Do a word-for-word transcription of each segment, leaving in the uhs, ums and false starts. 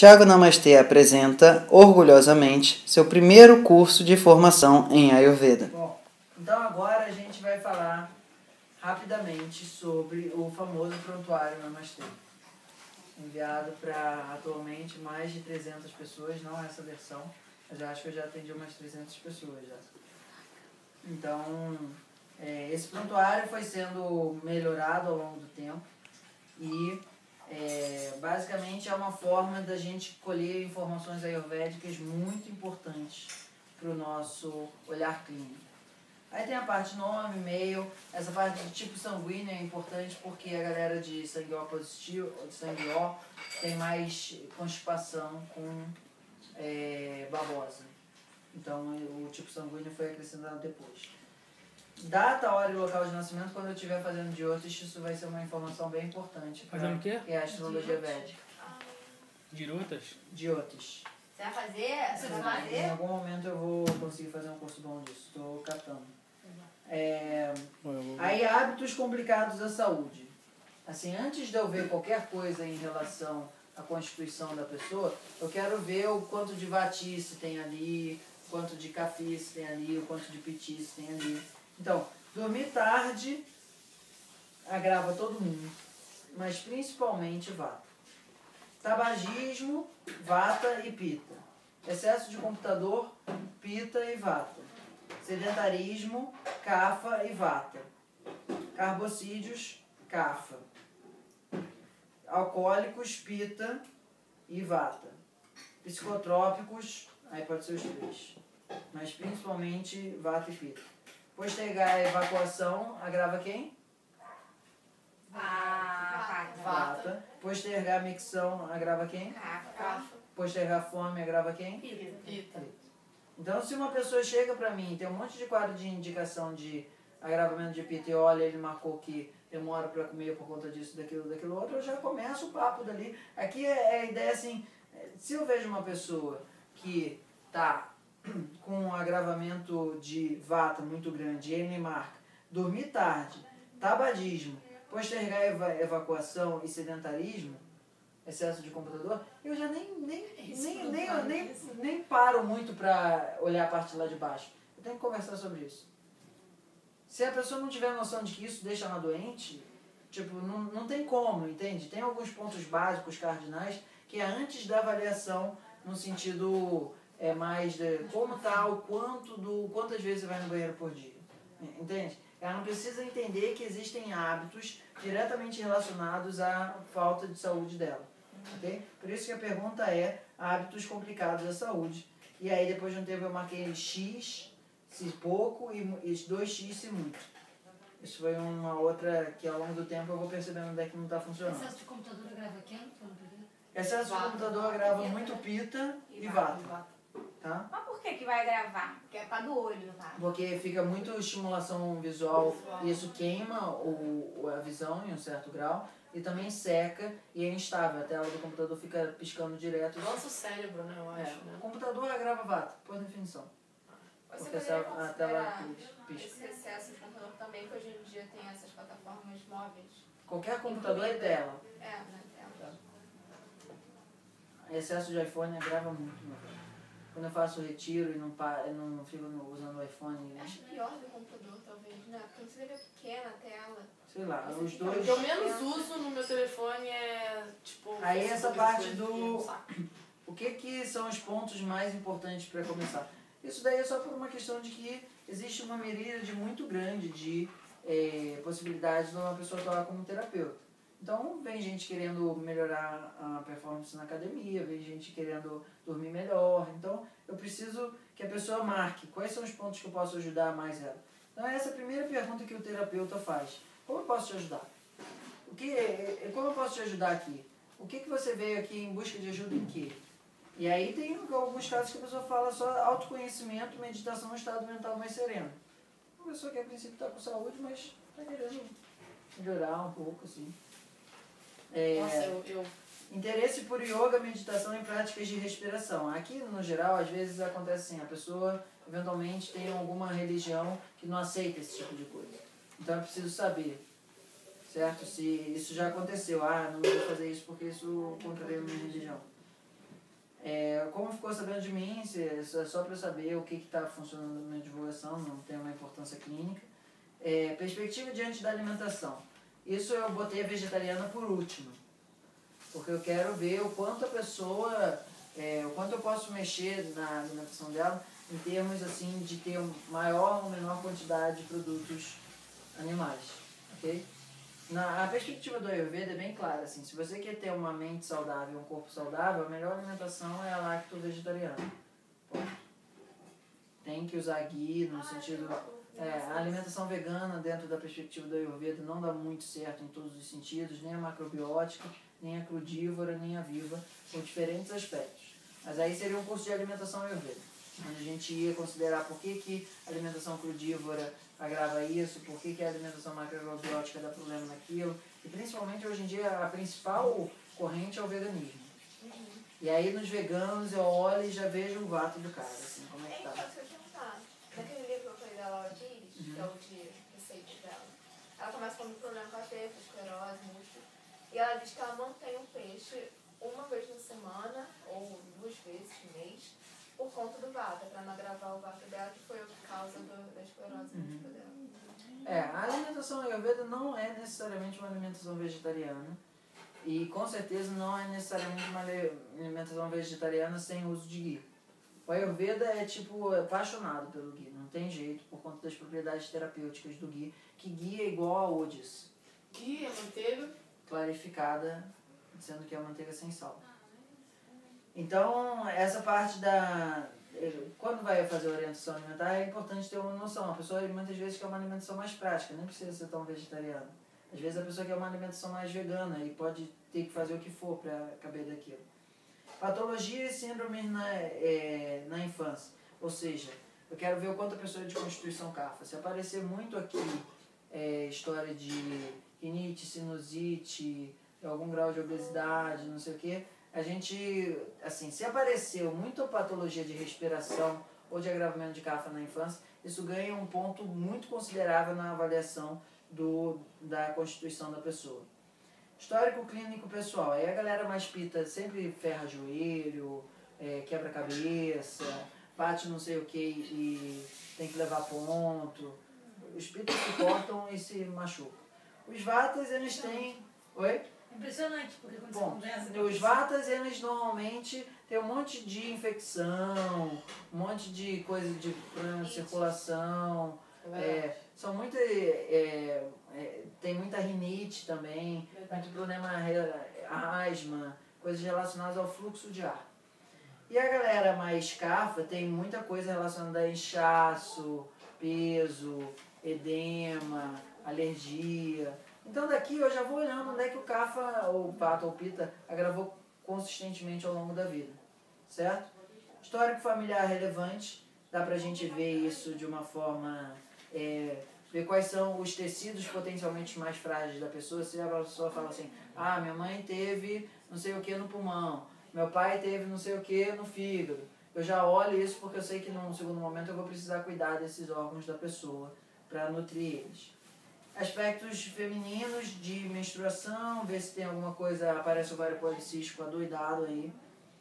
Thiago Namastê apresenta, orgulhosamente, seu primeiro curso de formação em Ayurveda. Bom, então agora a gente vai falar rapidamente sobre o famoso prontuário Namastê, enviado para atualmente mais de trezentas pessoas, não essa versão, mas eu acho que eu já atendi umas trezentas pessoas já. Então, é, esse prontuário foi sendo melhorado ao longo do tempo e é, basicamente é uma forma da gente colher informações ayurvédicas muito importantes para o nosso olhar clínico. Aí tem a parte nome, e-mail, essa parte de tipo sanguíneo é importante porque a galera de sangue O positivo, de sangue O, tem mais constipação com é, babosa. Então o tipo sanguíneo foi acrescentado depois. Data, hora e local de nascimento, quando eu estiver fazendo Jyotish, isso vai ser uma informação bem importante. Fazendo o quê? Que é a astrologia védica. Girutas? Jyotish. Você vai fazer? Você vai fazer? Em algum momento eu vou conseguir fazer um curso bom disso. Estou catando. É... Aí, hábitos complicados da saúde. Assim, antes de eu ver qualquer coisa em relação à constituição da pessoa, eu quero ver o quanto de vatice tem ali, o quanto de cafice tem ali, o quanto de pitice tem ali. Então, dormir tarde agrava todo mundo, mas principalmente vata. Tabagismo, vata e pita. Excesso de computador, pita e vata. Sedentarismo, kapha e vata. Carbocídios, kapha. Alcoólicos, pita e vata. Psicotrópicos, aí pode ser os três, mas principalmente vata e pita. Postergar a evacuação agrava quem? Ah, Vata. Postergar a micção agrava quem? Kapha. Postergar a fome agrava quem? Pita. Então, se uma pessoa chega pra mim e tem um monte de quadro de indicação de agravamento de pita e olha, ele marcou que demora pra comer por conta disso, daquilo, daquilo outro, eu já começo o papo dali. Aqui é, é a ideia assim, se eu vejo uma pessoa que tá com um agravamento de vata muito grande, ele me marca dormir tarde, tabagismo, postergar eva evacuação e sedentarismo, excesso de computador, eu já nem, nem, nem, nem, nem, nem paro muito para olhar a parte lá de baixo. Eu tenho que conversar sobre isso. Se a pessoa não tiver noção de que isso deixa ela doente, tipo, não, não tem como, entende? Tem alguns pontos básicos, cardinais, que é antes da avaliação, no sentido é, mais de como tá, o quanto do, quantas vezes você vai no banheiro por dia. Entende? Ela não precisa entender que existem hábitos diretamente relacionados à falta de saúde dela. Okay? Por isso que a pergunta é hábitos complicados da saúde. E aí depois de um tempo eu marquei X, se pouco, e dois X, se muito. Isso foi uma outra que ao longo do tempo eu vou percebendo onde é que não está funcionando. Excesso de computador agrava quem? Excesso de computador agrava muito pita e vata. Tá? Mas por que que vai gravar? Porque é para do olho, tá? Porque fica muito estimulação visual e isso queima o, a visão em um certo grau e também seca e é instável. A tela do computador fica piscando direto. Nosso cérebro, né, eu acho, É, né? o computador agrava vata, por definição. Você Porque poderia essa, a tela considerar pisca. esse excesso de computador também, que hoje em dia tem essas plataformas móveis? Qualquer computador é tela. É, né? Tela. Excesso de iPhone agrava muito, meu velho. Quando eu faço retiro e não, pa, eu não fico no, usando o iPhone, Acho pior do computador, talvez, né? Porque você vê pequena a tela. sei lá, Você os fica- dois... O que eu menos uso no meu telefone é, tipo... Aí essa Facebook, parte essas do- coisas que eu saco. O que, que são os pontos mais importantes para começar? Isso daí é só por uma questão de que existe uma miríade muito grande de eh, possibilidades de uma pessoa atuar como terapeuta. Então, vem gente querendo melhorar a performance na academia, vem gente querendo dormir melhor. Então, eu preciso que a pessoa marque quais são os pontos que eu posso ajudar mais ela. Então, essa é a primeira pergunta que o terapeuta faz. Como eu posso te ajudar? O que, como eu posso te ajudar aqui? O que, que você veio aqui em busca de ajuda em quê? E aí tem alguns casos que a pessoa fala só autoconhecimento, meditação, um estado mental mais sereno. Uma pessoa que a princípio está com saúde, mas está querendo melhorar um pouco, assim. É, Nossa, eu, eu... interesse por yoga, meditação e práticas de respiração. Aqui, no geral, às vezes acontece assim, a pessoa eventualmente tem alguma religião que não aceita esse tipo de coisa. Então é preciso saber, certo? Se isso já aconteceu, ah, não vou fazer isso porque isso contraria a minha religião. É, como ficou sabendo de mim, se, é só para eu saber o que está funcionando na minha divulgação, não tem uma importância clínica. É, perspectiva diante da alimentação. Isso eu botei a vegetariana por último, porque eu quero ver o quanto a pessoa, é, o quanto eu posso mexer na alimentação dela em termos assim de ter maior ou menor quantidade de produtos animais, ok? Na, a perspectiva do Ayurveda é bem clara, assim, se você quer ter uma mente saudável e um corpo saudável, a melhor alimentação é a lacto-vegetariana. Tem que usar ghee no sentido... É, a alimentação vegana dentro da perspectiva do Ayurveda não dá muito certo em todos os sentidos, nem a macrobiótica, nem a crudívora, nem a viva, por diferentes aspectos. Mas aí seria um curso de alimentação Ayurveda, onde a gente ia considerar por que, que a alimentação crudívora agrava isso, por que, que a alimentação macrobiótica dá problema naquilo, e principalmente hoje em dia a principal corrente é o veganismo. Uhum. E aí nos veganos eu olho e já vejo o vato do cara, assim, como é que Então, tá. se eu te perguntar, naquele livro que eu falei da Laura Pires, Uhum. que é o de receitas dela, ela começa com um problema com a teta, esclerose, músculo, e ela diz que ela mantém um peixe uma vez na semana, ou duas vezes no mês, por conta do vata, para não agravar o vata dela, que foi a causa do, da esclerose Uhum. múltipla dela. É, a alimentação Ayurveda não é necessariamente uma alimentação vegetariana e com certeza não é necessariamente uma alimentação vegetariana sem uso de ghee. O Ayurveda é tipo apaixonado pelo ghee, não tem jeito por conta das propriedades terapêuticas do ghee, que ghee é igual a odis, Que é manteiga. clarificada, sendo que é manteiga sem sal. Então, essa parte da... Quando vai fazer orientação alimentar, é importante ter uma noção. A pessoa muitas vezes quer uma alimentação mais prática, nem precisa ser tão vegetariana. Às vezes a pessoa quer uma alimentação mais vegana e pode ter que fazer o que for para caber daquilo. Patologia e síndromes na, é, na infância. Ou seja, eu quero ver o quanto a pessoa é de constituição cafa. Se aparecer muito aqui é, história de rinite, sinusite, algum grau de obesidade, não sei o quê, a gente, assim, se apareceu muita patologia de respiração ou de agravamento de cafa na infância, isso ganha um ponto muito considerável na avaliação do, da constituição da pessoa. Histórico clínico pessoal. Aí a galera mais pita sempre ferra joelho, é, quebra cabeça, bate não sei o que e tem que levar ponto. Os pitas se cortam e se machucam. Os vatas, eles têm... Oi? Impressionante, porque quando Bom, você conversa... os vatas, eles normalmente têm um monte de infecção, um monte de coisa de problema de circulação, é, são muito, é, é, tem muita rinite também, muito problema, asma, coisas relacionadas ao fluxo de ar. E a galera mais cafa tem muita coisa relacionada a inchaço, peso, edema, alergia. Então daqui eu já vou olhando onde é que o cafa, ou pato ou pita, agravou consistentemente ao longo da vida, certo? Histórico familiar relevante, dá pra gente ver isso de uma forma, é, ver quais são os tecidos potencialmente mais frágeis da pessoa. Se a pessoa fala assim, ah, minha mãe teve não sei o que no pulmão, meu pai teve não sei o que no fígado. Eu já olho isso porque eu sei que num segundo momento eu vou precisar cuidar desses órgãos da pessoa para nutrir eles. Aspectos femininos de menstruação, ver se tem alguma coisa, aparece o ovário policístico adoidado aí.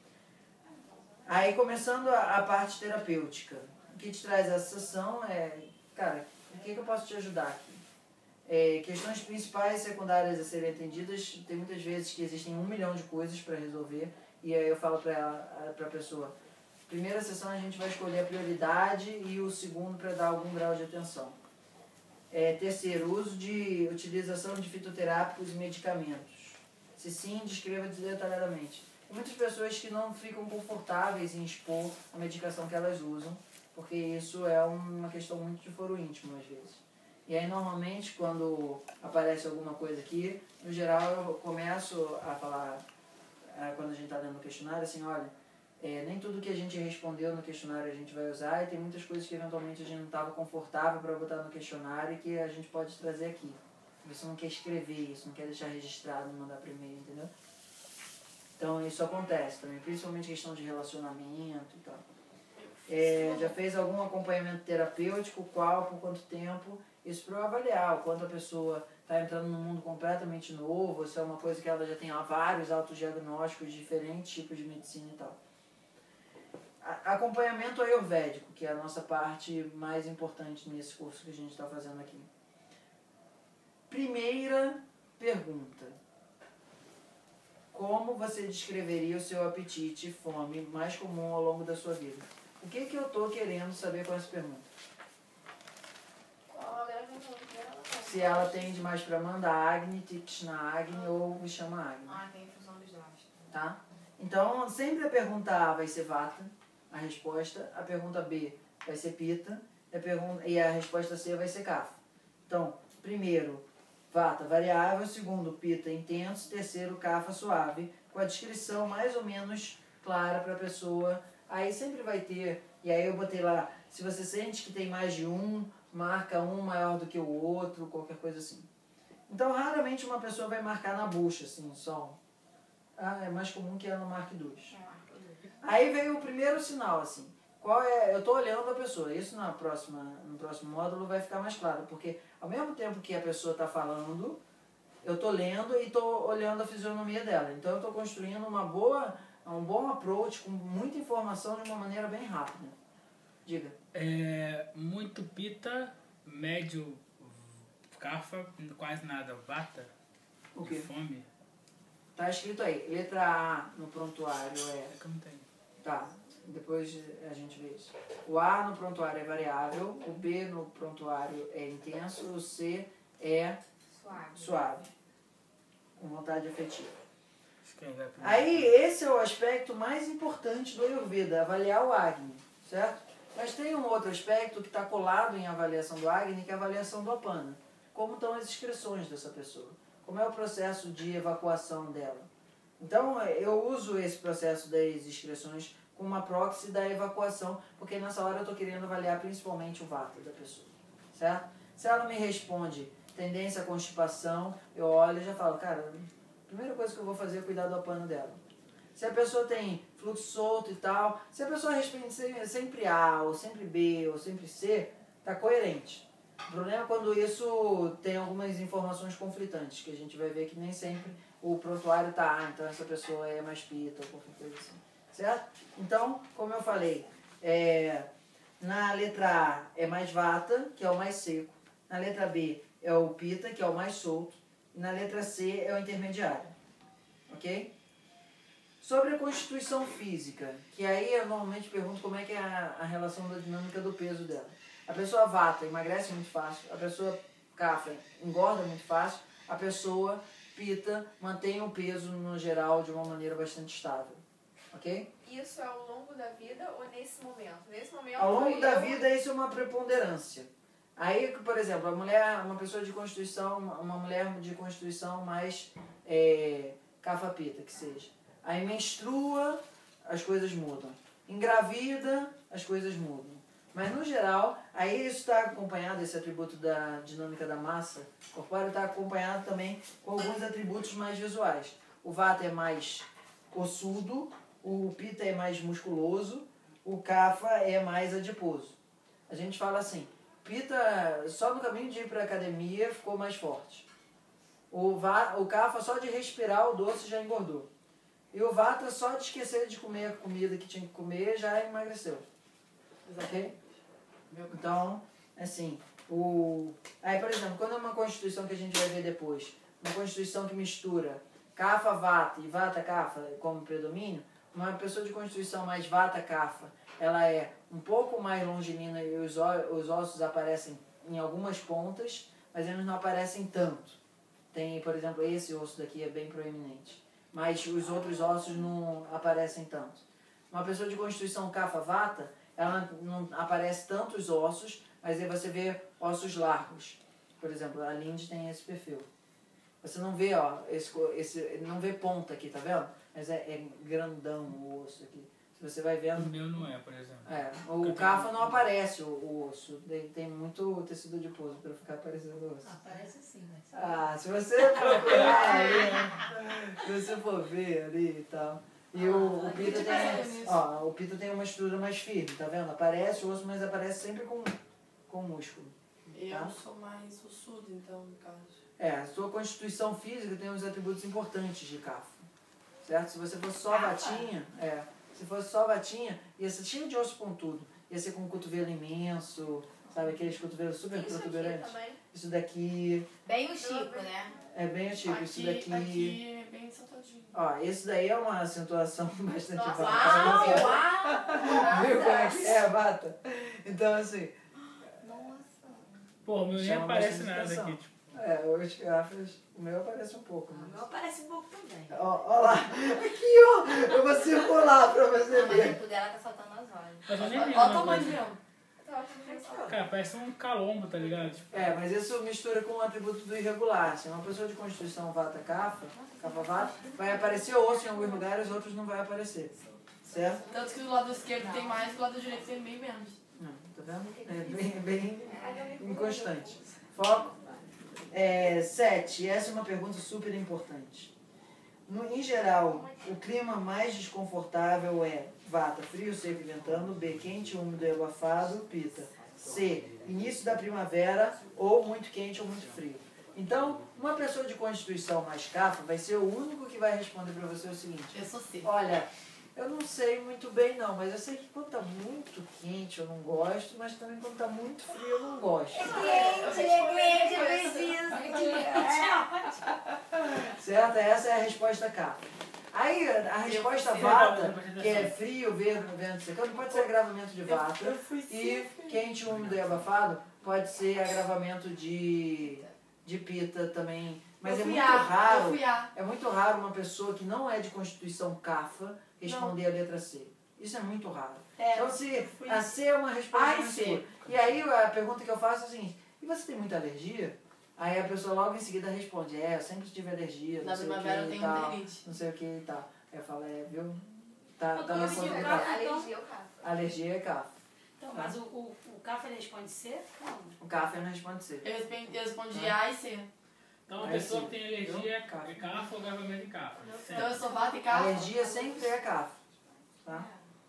Aí começando a, a parte terapêutica. O que te traz essa sessão é, cara, o que, que eu posso te ajudar aqui? É, questões principais e secundárias a serem atendidas, tem muitas vezes que existem um milhão de coisas para resolver, e aí eu falo para a pessoa, primeira sessão a gente vai escolher a prioridade e o segundo para dar algum grau de atenção. É, terceiro, uso de utilização de fitoterápicos e medicamentos. Se sim, descreva detalhadamente. Tem muitas pessoas que não ficam confortáveis em expor a medicação que elas usam, porque isso é uma questão muito de foro íntimo às vezes. E aí normalmente quando aparece alguma coisa aqui, no geral eu começo a falar, quando a gente está lendo o questionário, assim, olha, É, nem tudo que a gente respondeu no questionário a gente vai usar, e tem muitas coisas que eventualmente a gente não estava confortável para botar no questionário e que a gente pode trazer aqui. Você não quer escrever isso, não quer deixar registrado, mandar por e-mail, entendeu? Então isso acontece também, principalmente questão de relacionamento e tal. É, já fez algum acompanhamento terapêutico, qual, por quanto tempo? Isso para eu avaliar o quanto a pessoa está entrando num mundo completamente novo, se é uma coisa que ela já tem vários autodiagnósticos, diferentes tipos de medicina e tal. a- acompanhamento ayurvédico, que é a nossa parte mais importante nesse curso que a gente está fazendo aqui. Primeira pergunta. Como você descreveria o seu apetite e fome mais comum ao longo da sua vida? O que, que eu estou querendo saber com essa pergunta? Qual a gravidade dela? Se ela tende mais para Manda Agni, Tikshna Agni ou Vishama Agni. Ah, tem infusão dos dois. Tá? Então, sempre a pergunta A vai ser Vata, a resposta. A pergunta B vai ser Pitta e a, pergunta, e a resposta C vai ser Kapha. Então, primeiro, Vata variável. Segundo, Pitta intenso. Terceiro, Kapha suave. Com a descrição mais ou menos clara para a pessoa. Aí sempre vai ter, e aí eu botei lá, se você sente que tem mais de um, marca um maior do que o outro, qualquer coisa assim. Então, raramente uma pessoa vai marcar na bucha, assim, só um. Ah, é mais comum que ela não marque dois. Aí veio o primeiro sinal, assim. Qual é? Eu estou olhando a pessoa. Isso na próxima, no próximo módulo vai ficar mais claro. Porque ao mesmo tempo que a pessoa está falando, eu estou lendo e estou olhando a fisionomia dela. Então eu estou construindo uma boa, um bom approach com muita informação de uma maneira bem rápida. Diga. É, muito pita, médio Kapha, quase nada vata. O quê? Fome. Tá escrito aí. Letra A no prontuário é... É que eu não tenho. Tá. Depois a gente vê isso. O A no prontuário é variável, o B no prontuário é intenso, o C é Suave. suave, com vontade afetiva. Acho que vai pro- Aí esse é o aspecto mais importante do Ayurveda, avaliar o Agni, certo? Mas tem um outro aspecto que está colado em avaliação do Agni, que é a avaliação do Apana. Como estão as excreções dessa pessoa? Como é o processo de evacuação dela? Então eu uso esse processo das excreções com uma proxy da evacuação, porque nessa hora eu estou querendo avaliar principalmente o vata da pessoa, certo? Se ela me responde tendência à constipação, eu olho e já falo, cara, a primeira coisa que eu vou fazer é cuidar do apano dela. Se a pessoa tem fluxo solto e tal, se a pessoa responde sempre A, ou sempre B, ou sempre C, tá coerente. O problema é quando isso tem algumas informações conflitantes, que a gente vai ver que nem sempre o prontuário tá, ah, então essa pessoa é mais pita, ou qualquer coisa assim. Certo? Então, como eu falei, é, na letra A é mais vata, que é o mais seco. Na letra B é o pita, que é o mais solto. E na letra C é o intermediário. Ok? Sobre a constituição física, que aí eu normalmente pergunto como é que é a, a relação da dinâmica do peso dela. A pessoa vata emagrece muito fácil, a pessoa kapha engorda muito fácil, a pessoa pita mantém o peso no geral de uma maneira bastante estável. Ok? Isso é ao longo da vida ou nesse momento? Nesse momento Ao longo eu- da vida isso é uma preponderância. Aí, por exemplo, a mulher, uma pessoa de constituição, uma mulher de constituição mais é, kapha-pita, que seja. Aí menstrua, as coisas mudam. Engravida, as coisas mudam. Mas no geral, aí isso está acompanhado, esse atributo da dinâmica da massa corpórea está acompanhado também com alguns atributos mais visuais. O vata é mais ossudo, o pita é mais musculoso, o kapha é mais adiposo. A gente fala assim, pita só no caminho de ir para a academia ficou mais forte. O, va, o kapha só de respirar o doce já engordou. E o vata só de esquecer de comer a comida que tinha que comer já emagreceu. Ok? Então, assim, o... Aí, por exemplo, quando é uma constituição que a gente vai ver depois, uma constituição que mistura kapha, vata e vata, kapha como predomínio, uma pessoa de constituição mais vata, kapha, ela é um pouco mais longilínea e os, os ossos aparecem em algumas pontas, mas eles não aparecem tanto. Tem, por exemplo, esse osso daqui é bem proeminente, mas os outros ossos não aparecem tanto. Uma pessoa de constituição kapha, vata, ela não aparece tantos ossos, mas aí você vê ossos largos. Por exemplo, a Lindy tem esse perfil. Você não vê, ó, esse, esse, não vê ponta aqui, tá vendo? Mas é, é grandão o osso aqui. Se você vai O vendo... meu não é, por exemplo. É, o kapha não aparece o, o osso. Tem, tem muito tecido adiposo para ficar aparecendo o osso. Aparece sim, mas... Ah, se você procurar ali, né? Se você for ver ali e tal. E o, o pita tem, ó, o pita tem uma estrutura mais firme, tá vendo? Aparece o osso, mas aparece sempre com, com músculo. Eu Tá? sou mais ossudo, então, no caso. É, a sua constituição física tem uns atributos importantes de kapha. Certo? Se você for só Kapha? vatinha, é. Se Se fosse só vatinha, ia ser cheio de osso pontudo. Ia ser com um cotovelo imenso, sabe? Aqueles cotovelos super Isso aqui protuberantes. também. Isso daqui Bem o Chico, né? é bem antigo. Isso daqui... aqui é bem sentadinho. Ó, esse daí é uma acentuação bastante Nossa, vasta. Uau, uau! Viu como é que é, bata? Então, assim, Nossa. Pô, o meu nem Chama aparece bastante nada atenção. aqui, tipo. é, os gráficos, o meu aparece um pouco. O Né? meu parece um pouco também. Ó, ó lá, aqui ó, eu vou circular pra você Não, mas o ver. cu dela tá saltando as olhos. Mas eu nem vi Olha o uma tamanho coisa. mesmo. Eu tava achando que era só- Cara, parece um calombo, tá ligado? Tipo, É, mas isso mistura com o atributo do irregular. Se uma pessoa de constituição vata cafa, cafa vata, vai aparecer osso em alguns lugares, outros não vai aparecer. Certo? Tanto que do lado esquerdo tem mais, do lado direito tem bem menos. Não, tá vendo? É bem, bem inconstante. Foco. É, sete. Essa é uma pergunta super importante. No, em geral, o clima mais desconfortável é vata, frio, seco e ventando. B, quente, úmido e abafado. Pita. C, início da primavera ou muito quente ou muito frio. Então, uma pessoa de constituição mais cafa vai ser o único que vai responder para você o seguinte. Eu sou C. Olha, eu não sei muito bem não, mas eu sei que quando tá muito quente eu não gosto, mas também quando tá muito frio eu não gosto. Cliente, cliente, eu preciso. Certo? Essa é a resposta K. Aí a resposta fui- vata, que é frio, verde, vento secando, pode ser agravamento de vata. Eu fui E C. quente, úmido e abafado pode ser agravamento de, de pita também. Mas Eu é fui muito A, raro. Eu fui A. É muito raro uma pessoa que não é de constituição cafa responder a letra C. Isso é muito raro. É, Então, se fui- a C é uma resposta Ai, muito C. segura. E aí a pergunta que eu faço é a seguinte, e você tem muita alergia? Aí a pessoa logo em seguida responde, é, eu sempre tive alergia, não Na sei o que primavera eu e tenho tal, rinite. não sei o que e tal. Aí eu falo, é, viu? Tá, Eu tá na conheci conta o do cara. cafa. Alergia ao cafa. Alergia é cafa. Então, mas o, o, o Cafa ele responde C? Não. O cafa não responde C. Eu respondi, eu respondi A e C. então, a Aí pessoa sim. que tem alergia é Cafa. cafa ou agravamento de cafa. Então eu sou vata e K. Alergia sempre é cafa. Tá?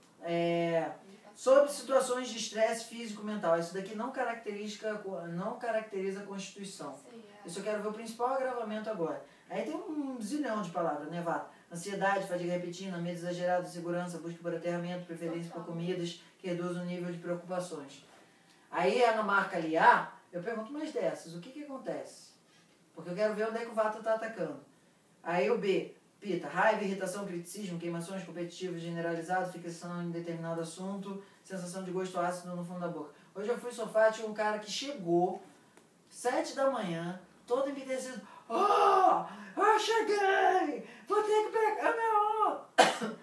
É, sobre situações de estresse físico-mental, isso daqui não caracteriza, não caracteriza a Constituição. Sim, é. Isso eu quero ver o principal agravamento agora. Aí tem um zilhão de palavras, né, Vata? Ansiedade, fadiga repetida, medo exagerado, insegurança, busca por aterramento, preferência por comidas que reduzem o nível de preocupações. Aí ela marca ali A, eu pergunto mais dessas, o que que acontece? Porque eu quero ver onde é que o Vata está atacando. Aí o B, Pita, raiva, irritação, criticismo, queimações competitivas generalizadas, fixação em determinado assunto, sensação de gosto ácido no fundo da boca. Hoje eu fui sofá, tinha um cara que chegou, sete da manhã, todo empedecido. Oh, eu cheguei! Vou ter que pegar meu...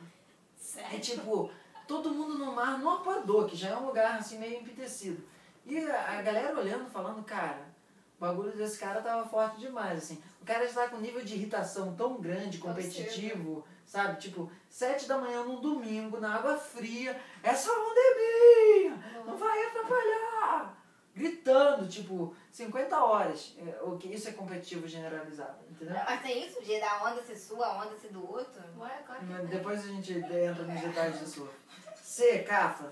É tipo, todo mundo no mar, no Arpoador, que já é um lugar assim meio empetecido. E a, a galera olhando, falando, cara, o bagulho desse cara tava forte demais, assim. O cara está com um nível de irritação tão grande, competitivo, sabe? Tipo, sete da manhã num domingo, na água fria, essa onda é minha! Não vai atrapalhar! Gritando, tipo, cinquenta horas. É, o que isso é competitivo generalizado, entendeu? Mas tem isso? De da onda ser sua, a onda ser do outro? Ué, claro que Mas tem. depois a gente entra nos detalhes disso. C, cafa.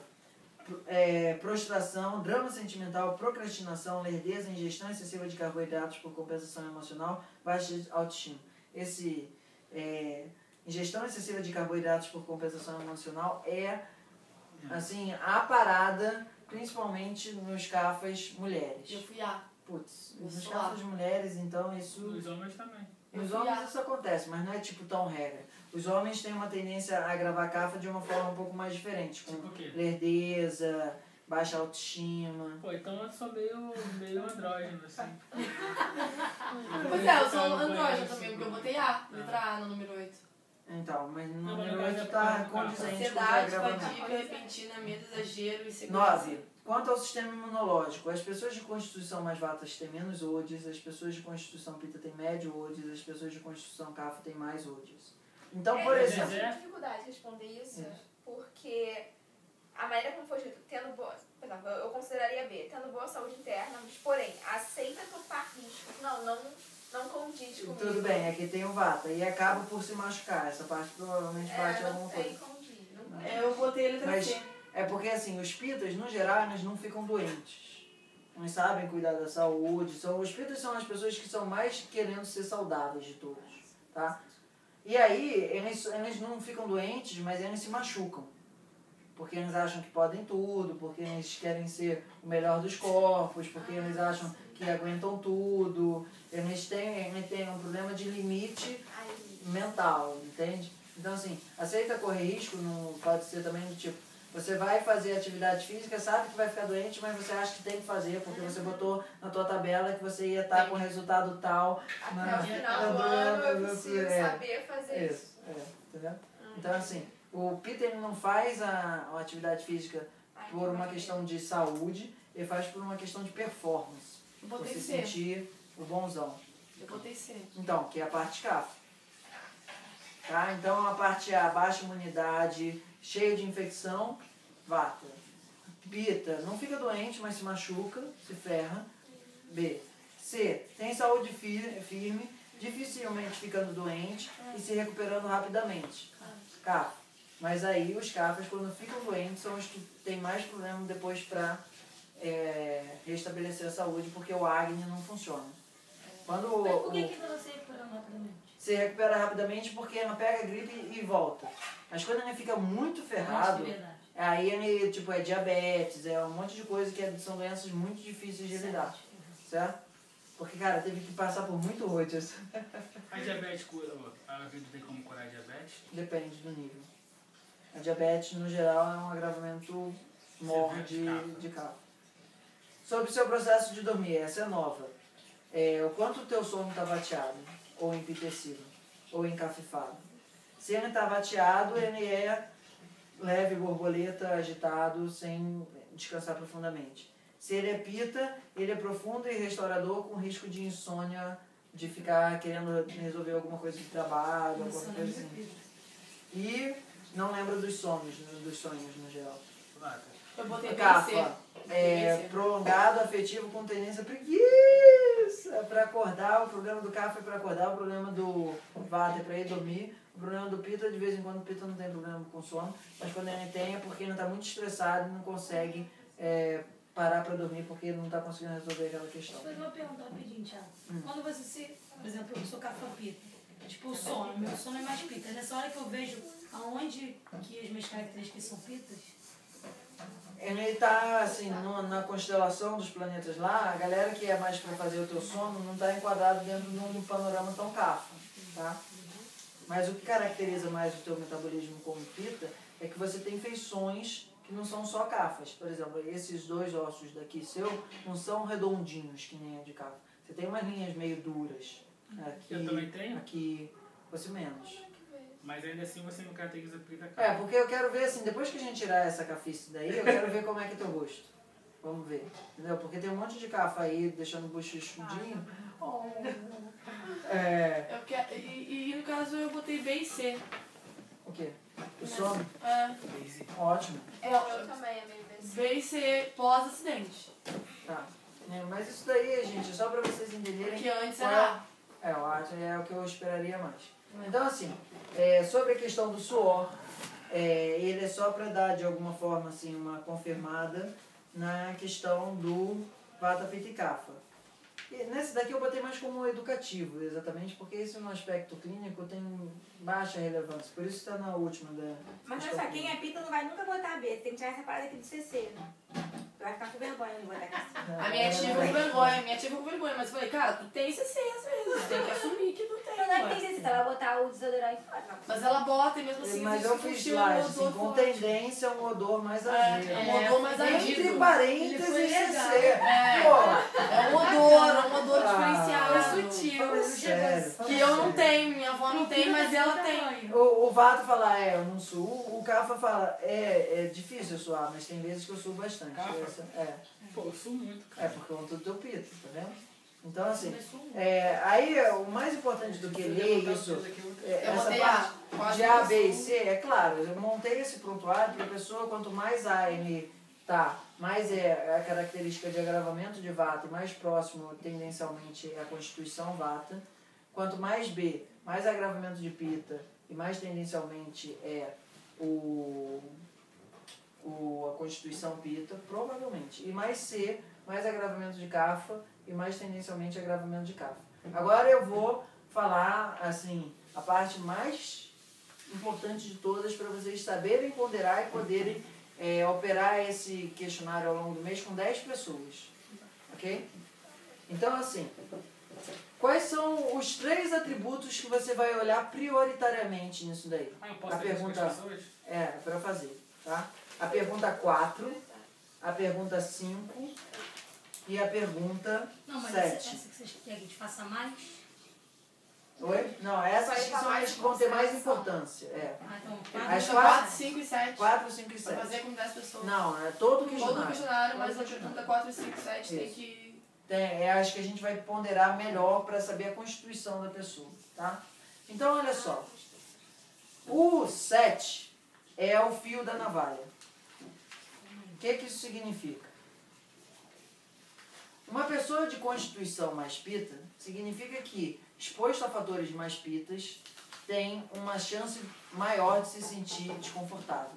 É, prostração, drama sentimental, procrastinação, lerdeza, ingestão excessiva de carboidratos por compensação emocional, baixa autoestima. Esse é, ingestão excessiva de carboidratos por compensação emocional é assim a parada, principalmente nos cafas mulheres. Eu fui A. Putz, Eu nos sou cafas mulheres, então isso. Os homens também. Nos Eu fui homens A. isso acontece, mas não é tipo tão regra. Os homens têm uma tendência a gravar cafa de uma forma um pouco mais diferente, com Tipo o quê? lerdeza, baixa autoestima. Pô, então eu sou meio, meio andrógeno, assim. Pois é, eu sou andrógeno também, porque eu botei A, letra A no número oito. Então, mas no Não, mas número no caso oito é tá por causa do condizente com o Ansiedade, agravamento. fadiga, repentina, medo, exagero, insegurança. nove. Quanto ao sistema imunológico, as pessoas de constituição mais vatas têm menos odds, as pessoas de constituição pita têm médio odds, as pessoas de constituição cafa têm mais odds. Então, por É, exemplo... Eu tive dificuldade de responder isso, É. porque a maneira como foi escrito, tendo boa, por exemplo, eu eu consideraria B, tendo boa saúde interna, mas porém, aceita topar risco. Não, não, não condiz comigo. Tudo bem, aqui tem o vata e acaba por se machucar. Essa parte provavelmente bate É, alguma não coisa. sei condiz. Não É, eu botei a letra Mas C. é porque assim, os pitas, no geral, eles não ficam doentes. Não sabem cuidar da saúde. São, os pitas são as pessoas que são mais querendo ser saudáveis de todos. Tá? E aí, eles, eles não ficam doentes, mas eles se machucam. Porque eles acham que podem tudo, porque eles querem ser o melhor dos corpos, porque eles acham que aguentam tudo. Eles têm, eles têm um problema de limite mental, entende? Então, assim, aceita correr risco, não pode ser também do tipo, você vai fazer atividade física, sabe que vai ficar doente, mas você acha que tem que fazer, porque você botou na tua tabela que você ia estar com resultado tal. Até Na, o final do ano eu preciso é, saber fazer isso. isso. É, entendeu? Então, assim, o Peter ele não faz a, a atividade física por uma questão de saúde, ele faz por uma questão de performance. Eu botei Você C. sentir o bonzão. Eu botei C. Então, que é a parte C A F. Tá? Então, a parte A, baixa imunidade, cheia de infecção, vata. Pita, não fica doente, mas se machuca, se ferra. B. C, tem saúde fir- firme, dificilmente ficando doente e se recuperando rapidamente. C A F. Mas aí, os C A Fs, quando ficam doentes, são os que têm mais problema depois para é, restabelecer a saúde, porque o Agni não funciona. Quando o, Mas por que o- que pra você recuperando rapidamente? se recupera rapidamente porque ela pega a gripe e volta. Mas quando ele fica muito ferrado, Nossa, de verdade. aí ele tipo, é diabetes, é um monte de coisa que é- são doenças muito difíceis de lidar. Certo? Porque, cara, teve que passar por muito roitas. A diabetes cura, a vida tem como curar a diabetes? Depende do nível. A diabetes, no geral, é um agravamento maior de, de capa. Sobre o seu processo de dormir, essa é nova. É, o quanto o teu sono está vateado, ou empitecido, ou encafifado. Se ele está vateado, ele é leve, borboleta, agitado, sem descansar profundamente. Se ele é pita, ele é profundo e restaurador, com risco de insônia, de ficar querendo resolver alguma coisa de trabalho, alguma coisa assim. E não lembro dos sonhos, dos sonhos no geral. Vata. Eu botei B C. Cafa, é, B C. prolongado, afetivo, com tendência a preguiça. Para acordar, o problema do Cafa é para acordar, o problema do Vata é para ir dormir, o problema do Pita, de vez em quando o Pita não tem problema com sono, mas quando ele tem é porque ele está muito estressado e não consegue é, parar para dormir porque ele não está conseguindo resolver aquela questão. Deixa eu fazer uma pergunta rapidinho, Thiago. Hum. Quando você se, por exemplo, eu sou cafapita, tipo o sono, meu sono é mais pita. Nessa hora que eu vejo aonde que as minhas características são pitas, Ele está assim, no, na constelação dos planetas lá, a galera que é mais para fazer o teu sono não está enquadrado dentro de um panorama tão cafa, tá? Mas o que caracteriza mais o teu metabolismo como pita é que você tem feições que não são só cafas. Por exemplo, esses dois ossos daqui seu não são redondinhos que nem a de cafa. Você tem umas linhas meio duras. Aqui, Eu também tenho? Aqui, fosse menos. Mas ainda assim você não caracteriza pita É, cara. porque eu quero ver assim, depois que a gente tirar essa cafice daí, eu quero ver como é que é teu rosto. Vamos ver. Entendeu? Porque tem um monte de cafa aí, deixando o bucho escudinho. Oh. É. Eu quero, e, e no caso eu botei B e C. O quê? O sono? É, Ótimo. É, o meu também é meio desse. B e C pós-acidente. Tá. É, mas isso daí, gente, é só pra vocês entenderem. Porque antes qual era É, eu acho que é o que eu esperaria mais. Então, assim, é, sobre a questão do suor, é, ele é só para dar, de alguma forma, assim, uma confirmada na questão do Vata Pitta e Kapha. E nesse daqui eu botei mais como educativo, exatamente, porque isso no aspecto clínico tem baixa relevância. Por isso está na última da... Mas da olha só, questão quem é pita não vai nunca botar B. Tem que tirar essa parada aqui do C C, né? Vai ficar com vergonha de botar aqui. clínica. A minha tia ficou com vergonha, minha tia ficou com vergonha, mas eu falei, cara, tu tem C C às vezes, tem que assumir que tu tem. Não é que ué. tem C C, ela vai botar o desodorante fora. Não. Mas ela bota e mesmo assim Mas existe eu um fiz cheiro, lá, um assim, odor com forte. tendência a um odor mais É, azedo. é um odor mais Entre ardido. parênteses, Ele foi C C. legal. É. Pô, É um odor, é um odor Ah, diferenciado. foi sutil. fala sério, fala Que eu não sério. tenho, minha avó não tem, mas ela tem. O, o Vato fala, é, eu não suo. O Cafa fala, é, é difícil suar, mas tem vezes que eu suo bastante. Cafa? Essa- é, Pô, eu sou muito, é cara. por conta do teu pito, tá vendo? Então, assim, é, aí o mais importante do que ler isso, é, Eu essa botei parte A. Quase de A, não B e sou. C, é claro, eu montei esse prontuário para a pessoa, quanto mais A ele tá, mais é a característica de agravamento de Vata e mais próximo, tendencialmente, é a constituição Vata. Quanto mais B, mais agravamento de Pita e mais tendencialmente é o, o, a constituição Pita, provavelmente. E mais C, mais agravamento de Kapha e mais tendencialmente agravamento de Kapha. Agora eu vou falar, assim, a parte mais importante de todas para vocês saberem ponderar e poderem é, operar esse questionário ao longo do mês com dez pessoas. Ok? Então, assim, quais são os três atributos que você vai olhar prioritariamente nisso daí? Ah, eu posso A ter isso com pergunta as pessoas? é para fazer, tá? A pergunta quatro, a pergunta cinco e a pergunta Não, mas essa, sete. essa que vocês querem que a gente faça mais? Oi? Não, essas Vai que ficar são mais as que vão ter mais consideração. importância. É. Ah, então, As Pergunta quatro- quatro, cinco e sete. quatro, cinco e Pra fazer sete. com dez pessoas. Não, é todo o Todo questionário. o questionário, mas Todo a o pergunta questionário. quatro, cinco e sete tem Isso. que... Tem, é as que a gente vai ponderar melhor para saber a constituição da pessoa, tá? Então, olha só. O sete é o fio da navalha. O que, que isso significa? Uma pessoa de constituição mais pita significa que, exposto a fatores mais pitas, tem uma chance maior de se sentir desconfortável.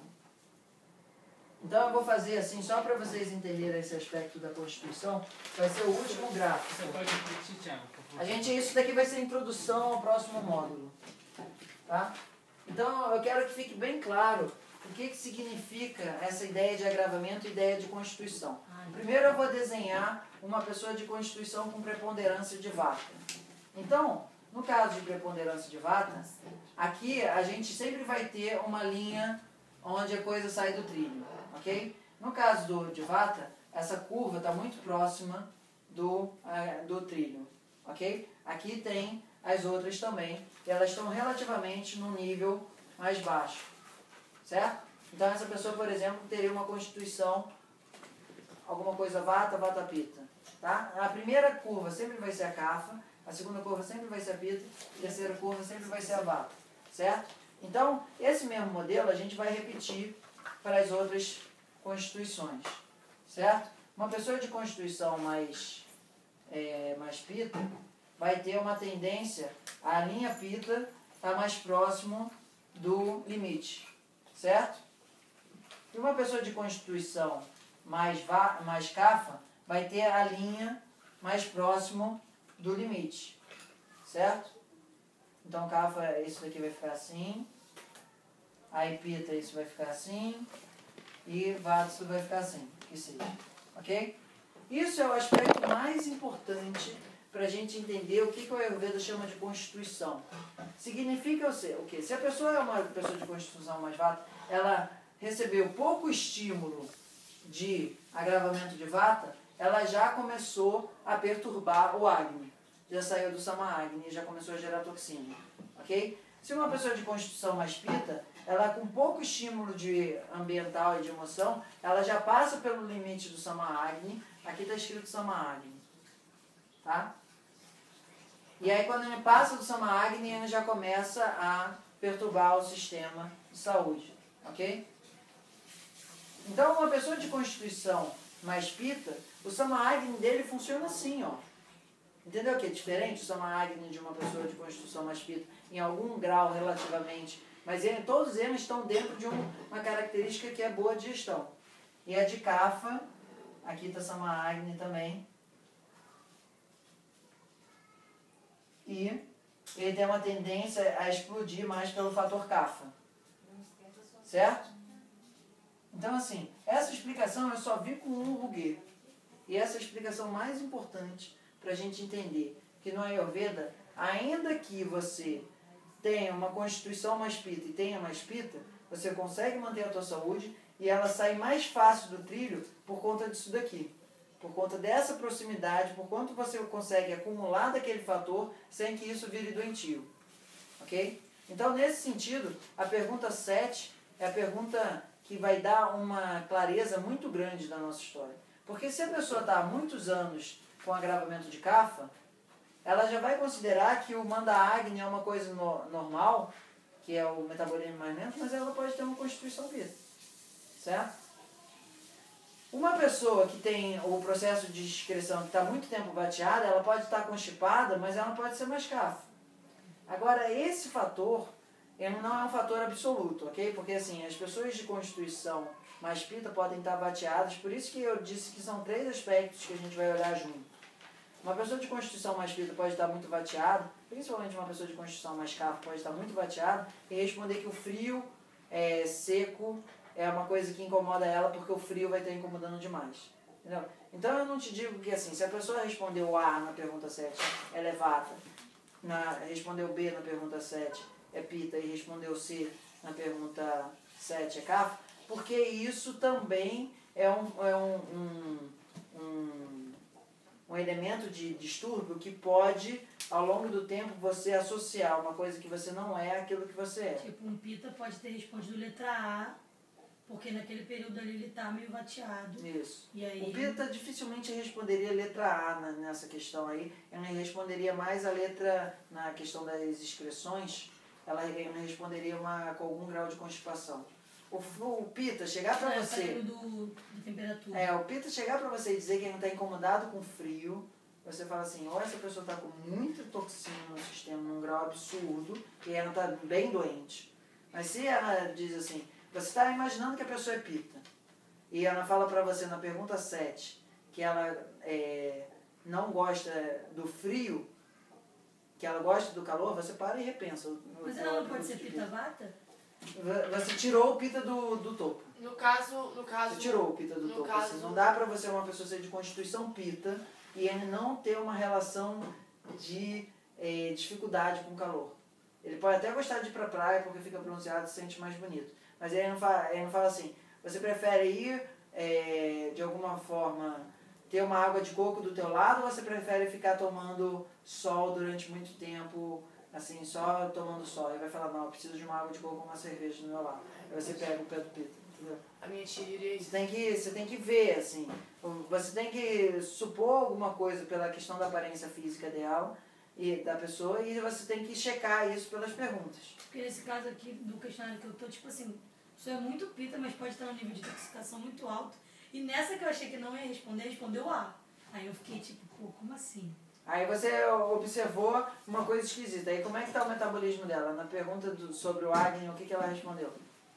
Então eu vou fazer assim, só para vocês entenderem esse aspecto da Constituição, vai ser o último gráfico. Você pode repetir, Thiago, por favor? A gente, isso daqui vai ser a introdução ao próximo módulo. Tá? Então eu quero que fique bem claro o que, que significa essa ideia de agravamento e ideia de Constituição. Primeiro eu vou desenhar uma pessoa de Constituição com preponderância de vata. Então, no caso de preponderância de vata, aqui a gente sempre vai ter uma linha onde a coisa sai do trilho, ok? No caso do, de vata, essa curva está muito próxima do, eh, do trilho, ok? Aqui tem as outras também, e elas estão relativamente num nível mais baixo, certo? Então essa pessoa, por exemplo, teria uma constituição, alguma coisa vata, vata pita, tá? A primeira curva sempre vai ser a kapha, a segunda curva sempre vai ser a pita, a terceira curva sempre vai ser a vata, certo? Então, esse mesmo modelo a gente vai repetir para as outras constituições, certo? Uma pessoa de constituição mais, é, mais pita vai ter uma tendência, a linha pita está mais próximo do limite, certo? E uma pessoa de constituição mais, va mais kapha vai ter a linha mais próximo do limite, certo? Então, kapha, isso daqui vai ficar assim, aí pita, isso vai ficar assim, e vata, isso vai ficar assim, que seja, ok? Isso é o aspecto mais importante para a gente entender o que, que o Ayurveda chama de constituição. Significa o quê? Se a pessoa é uma pessoa de constituição mais vata, ela recebeu pouco estímulo de agravamento de vata, ela já começou a perturbar o Agni. Já saiu do Sama-Agni e já começou a gerar toxina. Ok? Se uma pessoa de constituição mais pita, ela com pouco estímulo de ambiental e de emoção, ela já passa pelo limite do Sama-Agni. Aqui está escrito Sama-Agni. Tá? E aí quando ele passa do Sama-Agni, ele já começa a perturbar o sistema de saúde. Ok? Então uma pessoa de constituição mais pita, o Sama-Agni dele funciona assim, ó. Entendeu que é diferente o Sama-Agni de uma pessoa de constituição mais pita, em algum grau relativamente, mas ele, todos eles estão dentro de um, uma característica que é boa de gestão. E a de kapha, aqui está Sama-Agni também, e ele tem uma tendência a explodir mais pelo fator kapha. Certo? Então, assim, essa explicação eu só vi com um ruguê. E essa é a explicação mais importante para a gente entender que no Ayurveda, ainda que você tenha uma constituição mais pita e tenha mais pita, você consegue manter a tua saúde e ela sai mais fácil do trilho por conta disso daqui. Por conta dessa proximidade, por quanto você consegue acumular daquele fator sem que isso vire doentio. Ok? Então, nesse sentido, a pergunta sete é a pergunta que vai dar uma clareza muito grande da nossa história. Porque se a pessoa está há muitos anos com agravamento de kapha, ela já vai considerar que o Manda Agni é uma coisa no, normal, que é o metabolismo mais lento, mas ela pode ter uma constituição pita. Certo? Uma pessoa que tem o processo de excreção que está muito tempo bateada, ela pode estar constipada, mas ela pode ser mais kapha. Agora, esse fator, ele não é um fator absoluto, ok? Porque assim, as pessoas de constituição mais pita podem estar bateadas, por isso que eu disse que são três aspectos que a gente vai olhar junto. Uma pessoa de constituição mais pita pode estar muito vateada, principalmente uma pessoa de constituição mais cafa pode estar muito vateada e responder que o frio é seco é uma coisa que incomoda ela porque o frio vai estar incomodando demais. Entendeu? Então eu não te digo que assim, se a pessoa respondeu A na pergunta sete, ela é vata, na, respondeu B na pergunta sete, é pita, e respondeu C na pergunta sete, é cafa, porque isso também é um, é um, um, um, um elemento de distúrbio que pode, ao longo do tempo, você associar uma coisa que você não é àquilo que você é. Tipo, um pita pode ter respondido letra A, porque naquele período ali ele tá meio vateado. Isso. E aí... O pita dificilmente responderia letra A na, nessa questão aí. Ele responderia mais a letra, na questão das excreções, ela ele responderia uma, com algum grau de constipação. O, o pita chegar pra é, você... Do, do temperatura. É, o pita chegar pra você e dizer que ele não tá incomodado com frio, você fala assim, ou essa pessoa tá com muita toxina no sistema, num grau absurdo, e ela tá bem doente. Mas se ela diz assim, você está imaginando que a pessoa é pita, e ela fala pra você na pergunta sete que ela é, não gosta do frio, que ela gosta do calor, você para e repensa. Mas ela não pode ser pita vata? Você tirou o pita do, do topo. No caso, no caso... Você tirou o pita do no topo. caso- Assim, não dá pra você uma pessoa ser de constituição pita e ele não ter uma relação de eh, dificuldade com calor. Ele pode até gostar de ir pra praia porque fica bronzeado e se sente mais bonito. Mas ele não fala, ele não fala assim, você prefere ir, eh, de alguma forma, ter uma água de coco do teu lado ou você prefere ficar tomando sol durante muito tempo, assim, só tomando sol? Ele vai falar, não, eu preciso de uma água de coco ou uma cerveja no meu lado. Aí você pega o pé do pita, entendeu? A minha tia diria Você isso. tem que, você tem que ver, assim, você tem que supor alguma coisa pela questão da aparência física dela e da pessoa e você tem que checar isso pelas perguntas. Porque nesse caso aqui do questionário que eu tô, tipo assim, isso é muito pita, mas pode estar num nível de intoxicação muito alto. E nessa que eu achei que não ia responder, respondeu A. Aí eu fiquei tipo, pô, como assim? Aí você observou uma coisa esquisita. Aí como é que está o metabolismo dela? Na pergunta do, sobre o Agni, o que, que ela respondeu?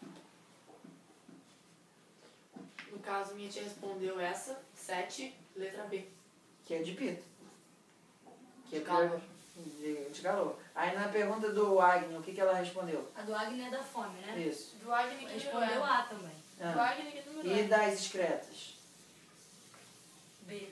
No caso, minha tia respondeu essa, sete, letra B. Que é de pita. Que é De calor. De, de calor. Aí na pergunta do Agni, o que, que ela respondeu? A do Agni é da fome, né? Isso. Do Agni que número Respondeu é? A também. Do Ah. Agni que número E é? das excretas? B.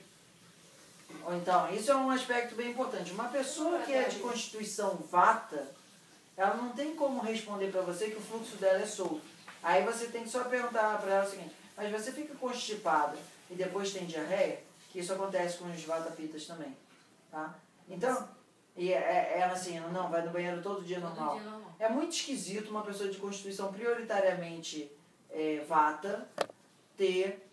Ou então, isso é um aspecto bem importante. Uma pessoa que é de constituição vata, ela não tem como responder para você que o fluxo dela é solto. Aí você tem que só perguntar para ela o seguinte, mas você fica constipada e depois tem diarreia? Que isso acontece com os vata-pitas também. Tá? Então, e é, ela assim, não, vai no banheiro todo dia Todo normal. dia normal. É muito esquisito uma pessoa de constituição prioritariamente é, vata ter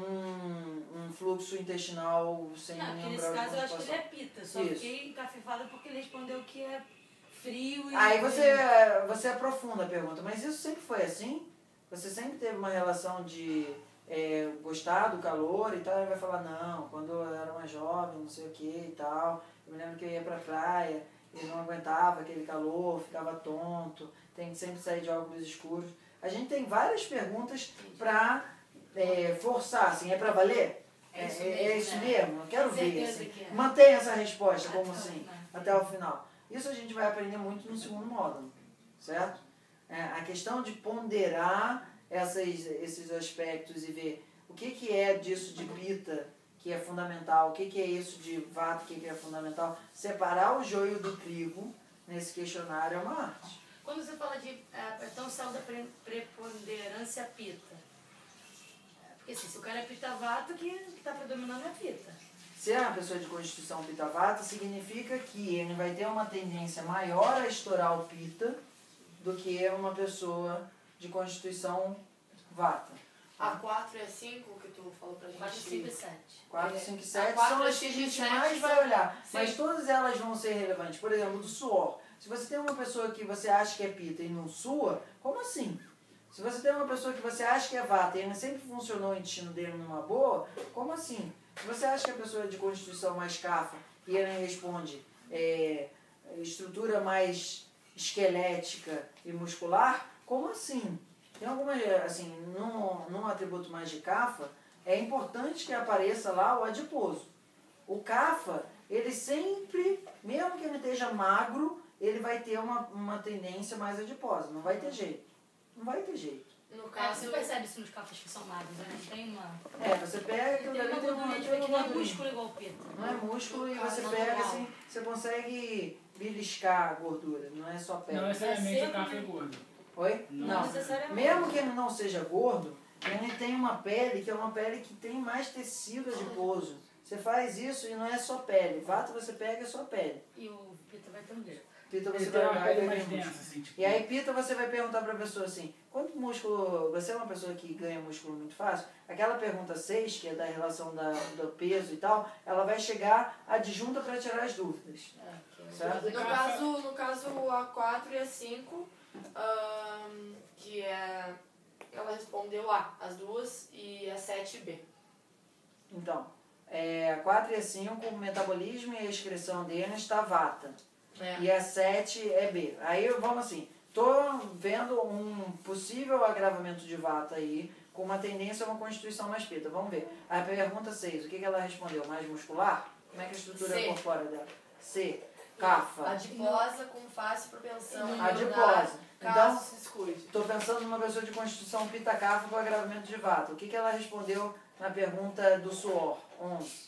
um, um fluxo intestinal sem Não, porque nenhum nesse grau de caso eu acho que ele constipação. é pita. Só Isso. fiquei encafifada porque ele respondeu que é frio e... Aí você, você aprofunda a pergunta, mas isso sempre foi assim? Você sempre teve uma relação de é, gostar do calor e tal? Ele vai falar, não, quando eu era mais jovem, não sei o que e tal, eu me lembro que eu ia pra praia e não aguentava aquele calor, ficava tonto, tem que sempre sair de óculos escuros. A gente tem várias perguntas pra é, forçar, assim, é pra valer? É isso é, é mesmo, isso né? mesmo? Eu quero Tem ver, certeza assim. que é. Mantenha essa resposta como Até o assim, final. até o final. Isso a gente vai aprender muito no segundo módulo, certo? É, a questão de ponderar essas, esses aspectos e ver o que, que é disso de pita que é fundamental, o que, que é isso de vata que, que é fundamental. Separar o joio do trigo nesse questionário é uma arte. Quando você fala de é, então saiu da pre- preponderância pita. É, porque assim, se o cara é pita vata, o que está predominando é pita. Se é uma pessoa de constituição pita vata, significa que ele vai ter uma tendência maior a estourar o pita do que uma pessoa de constituição vata. A quatro e a cinco que tu falou pra gente. quatro, cinco e sete. quatro, É, cinco e a sete quatro, são as que cinco a e gente sete mais são- vai olhar. sim. Mas todas elas vão ser relevantes. Por exemplo, do suor. Se você tem uma pessoa que você acha que é pita e não sua, como assim? Se você tem uma pessoa que você acha que é vata e ele sempre funcionou o intestino dele numa boa, como assim? Se você acha que a pessoa é de constituição mais cafa e ele responde é, estrutura mais esquelética e muscular, como assim? Tem alguma, assim, num, num atributo mais de cafa, é importante que apareça lá o adiposo. O cafa, ele sempre, mesmo que ele esteja magro, ele vai ter uma, uma tendência mais adiposa. Não vai ter jeito. Não vai ter jeito. No Cara, caso, você percebe isso nos cafés que são magros, né? Tem uma... É, você pega aquilo Tem dali, uma tem uma, gordurinha tem que uma não é gordurinha. músculo igual o peito. Não é músculo e Cara, você não pega normal. assim, você consegue beliscar a gordura, não é só pele. Não necessariamente É o café é seco, gordo. Oi? Não Não. necessariamente. Mesmo que ele não seja gordo, ele tem uma pele que é uma pele que tem mais tecido adiposo. Você faz isso e não é só pele. Vata você pega é só pele. E o pita vai também. Pita Ele você tem vai uma vai pele ver mais músculo. densa, assim, tipo... E aí, pita, você vai perguntar pra pessoa assim, quanto músculo, você é uma pessoa que ganha músculo muito fácil? Aquela pergunta seis, que é da relação da, do peso e tal, ela vai chegar adjunta pra tirar as dúvidas. Certo? no caso, no caso a quatro e a cinco, ahn, que é... Ela respondeu A, as duas, e a sete B. Então, é, a quatro e a cinco, o metabolismo e a excreção deles está vata. É. E a sete é B. Aí vamos assim, tô vendo um possível agravamento de vata aí, com uma tendência a uma constituição mais pita. Vamos ver. A pergunta seis, o que, que ela respondeu? Mais muscular? Como é que a estrutura C. corpórea dela? C. Cafa. Adiposa com fácil propensão a Adiposa. Então, caso se escute. estou pensando numa pessoa de constituição pita-cafa com agravamento de vata. O que, que ela respondeu na pergunta do suor? onze.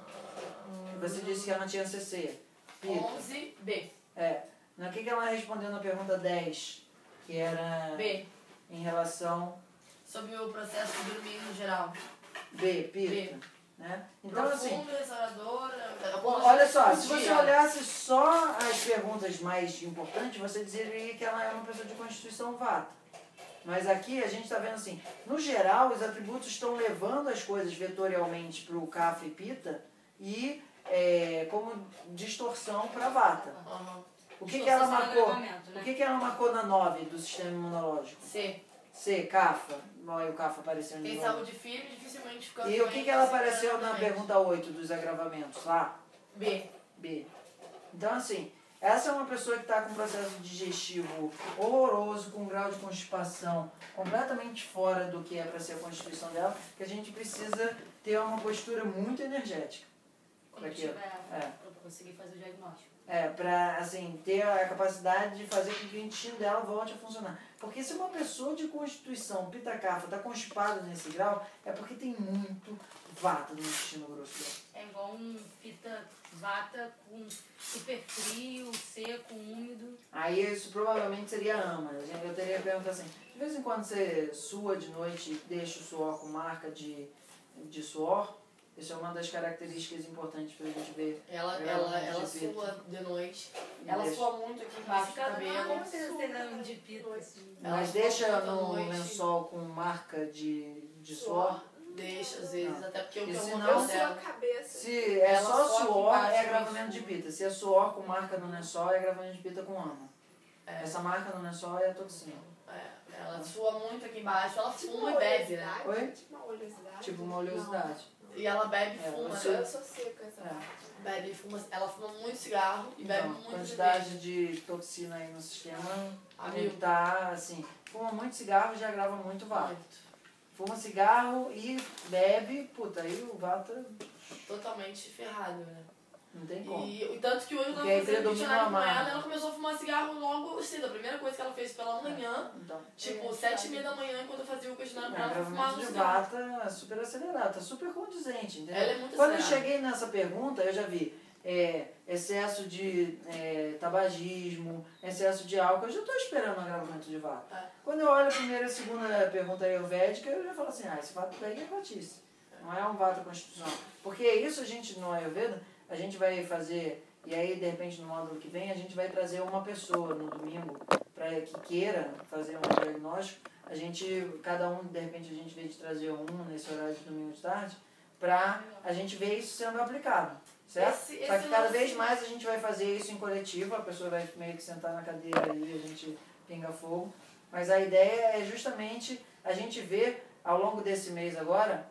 Você disse que ela não tinha C C. Pita. onze B. É. No que, que ela respondeu na pergunta dez? Que era B. em relação... Sobre o processo de dormir no geral. B, pita. B. Né? Então, assim... Profundo, restauradora... Bom, olha só, se Dia. você olhasse só as perguntas mais importantes, você diria que ela é uma pessoa de constituição vata. Mas aqui a gente está vendo assim, no geral, os atributos estão levando as coisas vetorialmente para o Kapha e Pita e é, como distorção para vata. Aham. O que, que ela Distorção é marcou? agravamento, né? O que, que ela marcou na nove do sistema imunológico? C. C, Kapha. Olha o Kapha aparecendo de Tem novo. saúde firme, dificilmente fica E o que, que ela doente, apareceu na seguramente. pergunta oito dos agravamentos? Lá? B. B. Então, assim, essa é uma pessoa que está com um processo digestivo horroroso, com um grau de constipação completamente fora do que é para ser a constituição dela, que a gente precisa ter uma postura muito energética. Quando Pra quê? tiver, É. pra conseguir fazer o diagnóstico. É, para assim, ter a capacidade de fazer com que o intestino dela volte a funcionar. Porque se uma pessoa de constituição pita-kapha está constipada nesse grau, é porque tem muito vata no intestino grosso dela. É igual um pita vata com super frio, seco, úmido. Aí isso provavelmente seria ama. Eu teria perguntado assim, de vez em quando você sua de noite e deixa o suor com marca de, de suor, isso é uma das características importantes pra gente ver. Ela, É, ela, ela de pita. sua de noite. Ela Deixa. sua muito aqui embaixo do Cada cabelo. não precisa ter nome de pita. Assim. Ela Mas sua deixa muito à no noite. lençol com marca de, de suor. Deixa, às vezes, Não. até porque o E que eu se vou não- Eu falar suo a dela. cabeça. Se é Ela só só aqui suor, embaixo, é agravamento de isso. pita. Se é suor com marca no lençol, é agravamento de pita com ama. É, Essa marca no lençol é a toxina. é, ela sua muito aqui embaixo. Ela Tipo fuma uma e bebe, né? oleosidade. Oi? Tipo uma oleosidade. Tipo uma oleosidade. E ela bebe e É, fuma, você- né? Eu sou seca essa É. parte. Bebe e fuma. Ela fuma muito cigarro e bebe Então, muito quantidade de toxina aí no sistema Amigo. não tá assim. Fuma muito cigarro já agrava muito cerveja. vata. Muito. Fuma cigarro e bebe, puta, aí o vata Totalmente ferrado, né? não tem como. E, e tanto que hoje eu tava Porque aí fazendo predomina dicionário a com ela, amarra. ela começou a fumar cigarro logo cedo. A primeira coisa que ela fez pela manhã, Então, tipo, É, sete e sabe. meia da manhã, enquanto eu fazia o questionário é, pra ela, ela fumava agravamento um de cigarro. vata é super acelerado, tá super condizente, entendeu? Ela é muito Quando eu acelerada. cheguei nessa pergunta, eu já vi é, excesso de é, tabagismo, excesso de álcool, eu já estou esperando um agravamento de vata. É. Quando eu olho a primeira e a segunda pergunta ayurvédica, eu já falo assim, ah, esse vata daí é vatice, não é um vata constitucional. Porque isso a gente, no Ayurveda, a gente vai fazer, e aí de repente no módulo que vem, a gente vai trazer uma pessoa no domingo para que queira fazer um diagnóstico. A gente, cada um, de repente, a gente vê de trazer um nesse horário de domingo de tarde, para a gente ver isso sendo aplicado, certo? Esse- Só esse que cada lance- vez mais a gente vai fazer isso em coletivo, a pessoa vai meio que sentar na cadeira ali, a gente pinga fogo. Mas a ideia é justamente a gente ver, ao longo desse mês agora,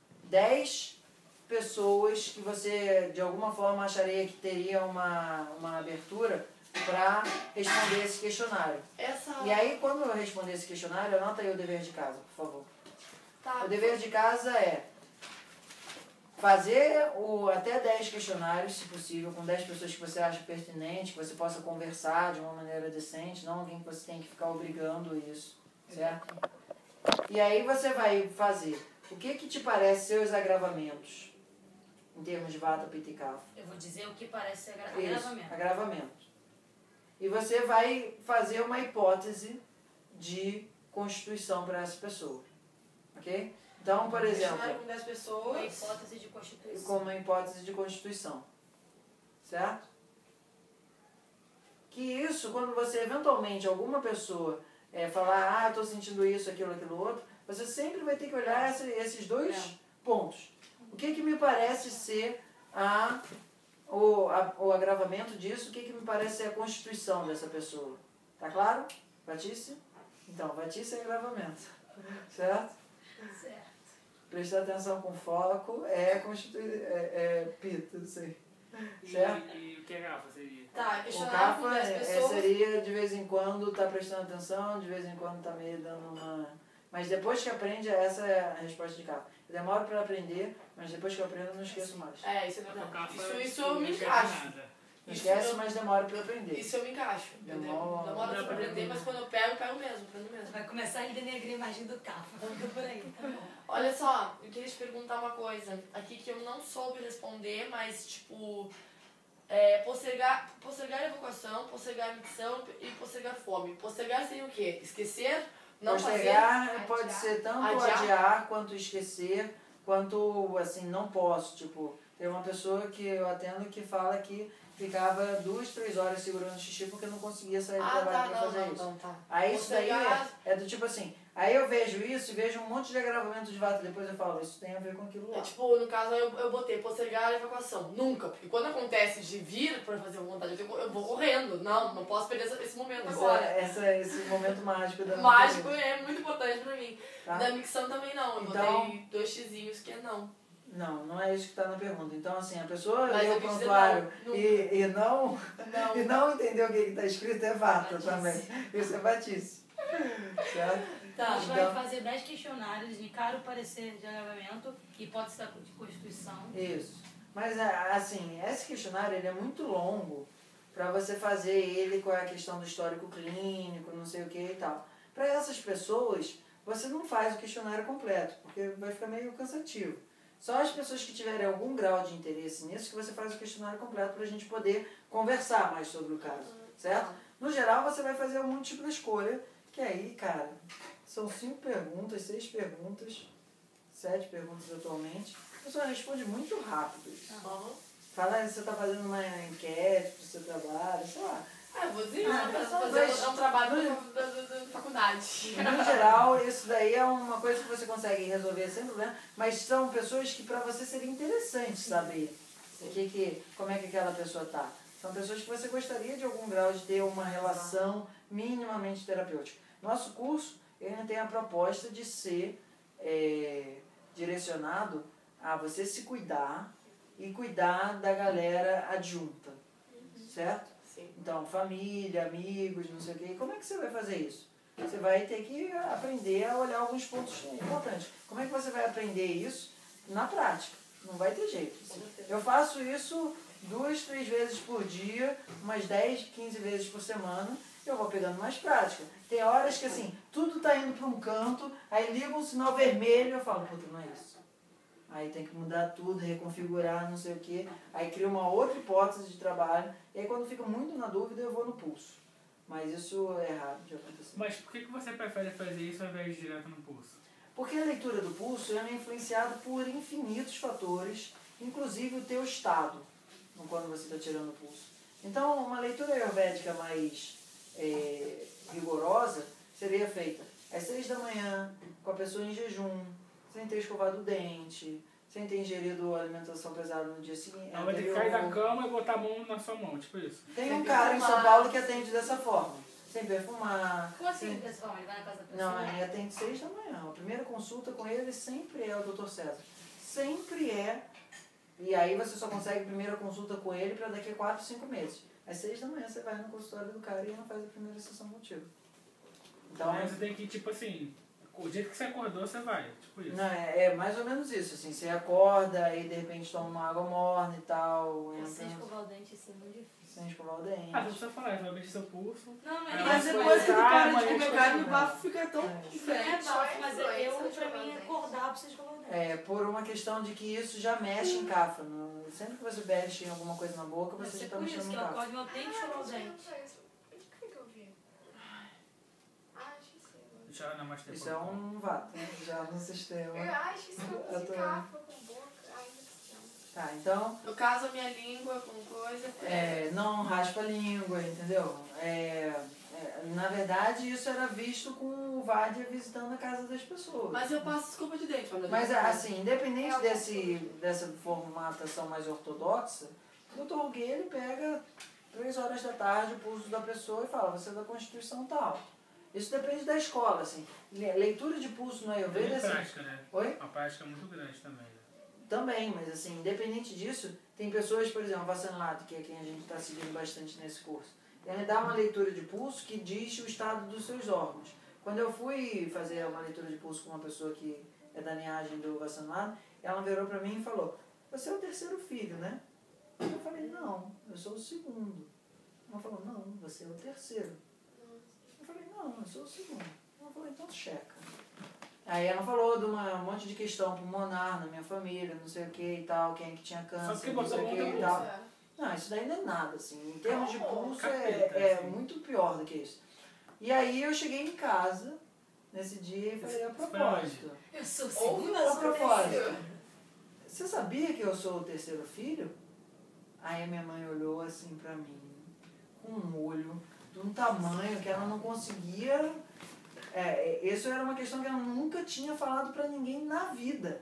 dez pessoas que você, de alguma forma, acharia que teria uma, uma abertura para responder esse questionário. Essa. E aí, quando eu responder esse questionário, anota aí o dever de casa, por favor. Tá. O dever de casa é fazer o, até dez questionários, se possível, com dez pessoas que você acha pertinente, que você possa conversar de uma maneira decente, não alguém que você tem que ficar obrigando isso, certo? E aí você vai fazer o que que te parece ser os agravamentos, em termos de Vata, Pitta e Kapha. Eu vou dizer o que parece ser agra- Isso, agravamento. agravamento. E você vai fazer uma hipótese de constituição para essa pessoa, ok? Então, por exemplo, Questionário com dez Uma pessoas. hipótese de constituição. como uma hipótese de constituição, certo? Que isso, quando você eventualmente, alguma pessoa é, falar, ah, eu estou sentindo isso, aquilo, aquilo outro, você sempre vai ter que olhar essa, esses dois É. pontos. O que que me parece ser a, o, a, o agravamento disso, o que que me parece ser a constituição dessa pessoa? Tá claro? Vatice? Então, vatice é agravamento, certo? Certo. Prestar atenção com foco é constituir, é, é pita, não sei. Certo? E, e o que é Kapha seria? Tá, O questionário com Kapha dez é, pessoas. seria de vez em quando tá prestando atenção, de vez em quando tá meio dando uma... Mas depois que aprende, essa é a resposta de Kapha. Eu demoro para aprender, mas depois que eu aprendo eu não esqueço mais. É, isso é O verdade. Kapha, Isso, isso tipo, eu me não quer encaixo. nada. Não Isso esquece, eu- mas demora para aprender. Isso eu me encaixo. Entendeu? Demora. Demora pra Dá pra aprender, aprender. mas quando eu pego, eu pego mesmo, aprendo mesmo. Vai começar a denegrir a imagem do Kapha. Fica por aí, tá bom. Olha só, eu queria te perguntar uma coisa aqui que eu não soube responder, mas tipo, é, postergar, postergar a evacuação, postergar a micção e postergar fome. Postergar seria o quê? Esquecer? Não Postergar fazer? pode adiar. ser tanto Adiar. adiar, quanto esquecer, quanto assim, não posso. Tipo, tem uma pessoa que eu atendo que fala que ficava duas, três horas segurando o xixi porque não conseguia sair do Ah, trabalho tá, para não, fazer não, isso. não, tá. Aí isso daí Postergar- é, é do tipo assim, aí eu vejo isso e vejo um monte de agravamento de Vata, depois eu falo, isso tem a ver com aquilo lá. É tipo, no caso eu, eu botei postergar a evacuação. Nunca, porque quando acontece de vir pra fazer uma vontade, eu, tenho- eu vou correndo. Não, não posso perder esse, esse momento Esse, agora. é- essa, esse momento mágico da Mágico é muito importante pra mim. tá? Da micção também não, eu Então- botei dois xizinhos que é não. Não, não é isso que está na pergunta. Então, assim, a pessoa Mas lê eu o quis dizer prontuário não, e, e, não, Não. e não entender o que está escrito é Vata Vatice. também. Isso é Vatice. Certo? Tá, A gente então- vai fazer dez questionários, indicar o parecer de agravamento, hipótese da de constituição. Isso. Mas, é, assim, esse questionário ele é muito longo para você fazer ele com a questão do histórico clínico, não sei o que e tal. Para essas pessoas, você não faz o questionário completo, porque vai ficar meio cansativo. Só as pessoas que tiverem algum grau de interesse nisso que você faz o questionário completo para a gente poder conversar mais sobre o caso, certo? No geral, você vai fazer um múltipla escolha, que aí, cara, são cinco perguntas, seis perguntas, sete perguntas atualmente. A pessoa responde muito rápido isso. Aham. Fala se você está fazendo uma enquete para o seu trabalho, sei lá. Ah, eu vou dizer, Ah, ah, mas fazer talvez- é um trabalho da, da, da, da faculdade. No geral, isso daí é uma coisa que você consegue resolver sem problema, mas são pessoas que para você seria interessante saber o que, que, como é que aquela pessoa está. São pessoas que você gostaria de algum grau de ter uma relação minimamente terapêutica. Nosso curso ele tem a proposta de ser é, direcionado a você se cuidar e cuidar da galera adjunta, certo? Sim. Então, família, amigos, não sei o quê. Como é que você vai fazer isso? Você vai ter que aprender a olhar alguns pontos importantes. Como é que você vai aprender isso? Na prática. Não vai ter jeito. assim. Eu faço isso duas, três vezes por dia, umas dez, quinze vezes por semana. Eu vou pegando mais prática. Tem horas que, assim, tudo tá indo para um canto, aí liga um sinal vermelho e eu falo, puta, não é isso. Aí tem que mudar tudo, reconfigurar, não sei o quê. Aí cria uma outra hipótese de trabalho. E aí quando fica muito na dúvida, eu vou no pulso. Mas isso é raro de acontecer. Mas por que que você prefere fazer isso ao invés de direto no pulso? Porque a leitura do pulso ela é influenciada por infinitos fatores, inclusive o teu estado, quando você está tirando o pulso. Então, uma leitura ayurvédica mais é, rigorosa seria feita às seis da manhã, com a pessoa em jejum, sem ter escovado o dente, sem ter ingerido alimentação pesada no dia seguinte. Ela vai ter que cair da cama e botar a mão na sua mão, tipo isso. Tem Sem um cara em São perfumar. Paulo que atende dessa forma, sem perfumar. Como assim, sem- pessoal? Ele vai na casa da pessoa? Não, ele atende seis da manhã. A primeira consulta com ele sempre é o doutor César. Sempre é. E aí você só consegue a primeira consulta com ele para daqui a quatro, cinco meses. Às seis da manhã você vai no consultório do cara e ele faz a primeira sessão contigo. Então, Aí você tem que, tipo assim, O dia que você acordou, você vai. Tipo isso. Não, é, é mais ou menos isso, assim, você acorda e de repente toma uma água morna e tal, Você entra escovar o dente, isso é muito difícil. sem escovar o dente. Ah, não precisa falar, vai mexer seu pulso. Não, Aí mas ela depois foi, que tu ah, para mas de comer gente, carne, o não. bafo fica tão É. diferente. É bafo, Mas influência, eu, pra escovar mim, o dente. acordar, precisa escovar o dente. É, por uma questão de que isso já mexe em cafa. No, sempre que você mexe em alguma coisa na boca, Deve você ser já tá por mexendo isso no que eu cafa. acordo e eu tenho que Ah, escovar o eu dente. perguntar isso. De que que eu vi? Ah, esqueci agora. Deixa ela na mais Isso é um vato, né? Já no sistema. Eu acho isso que eu Eu fiz tô- cafa com boca. Ai, meu Deus. Tá, então, No caso, a minha língua com coisa. é, não raspa a língua, entendeu? É, é, na verdade, isso era visto com o Vadia visitando a casa das pessoas. Mas eu passo escova de dente, quando Mas assim, independente É, desse, dessa formatação mais ortodoxa, o doutor Huguet, ele pega três horas da tarde o pulso da pessoa e fala, você é da Constituição tal. Isso depende da escola, assim. Le- Leitura de pulso no Ayurveda, Tem assim... prática, né? Oi? A prática é muito grande também, né? Também, mas assim, independente disso, tem pessoas, por exemplo, Vassanlado, que é quem a gente está seguindo bastante nesse curso. Ele dá uma leitura de pulso que diz o estado dos seus órgãos. Quando eu fui fazer uma leitura de pulso com uma pessoa que é da linhagem do Vassanlado, ela virou para mim e falou, você é o terceiro filho, né? Eu falei, não, eu sou o segundo. Ela falou, não, você é o terceiro. Eu falei, não, eu sou o segundo. Ela falou, então checa. Aí ela falou de uma, um monte de questão pulmonar na minha família, não sei o que e tal, quem é que tinha Só câncer, porque não botou sei o que a mão e na tal. É. Não, isso daí não é nada, assim. Em termos de pulso é, capeta, é assim. muito pior do que isso. E aí eu cheguei em casa nesse dia e falei, a Isso foi propósito, Eu sou a segunda, eu sou propósito, terceira. você sabia que eu sou o terceiro filho? Aí a minha mãe olhou assim pra mim, com um olho de um tamanho que ela não conseguia... É, isso era uma questão que ela nunca tinha falado pra ninguém na vida.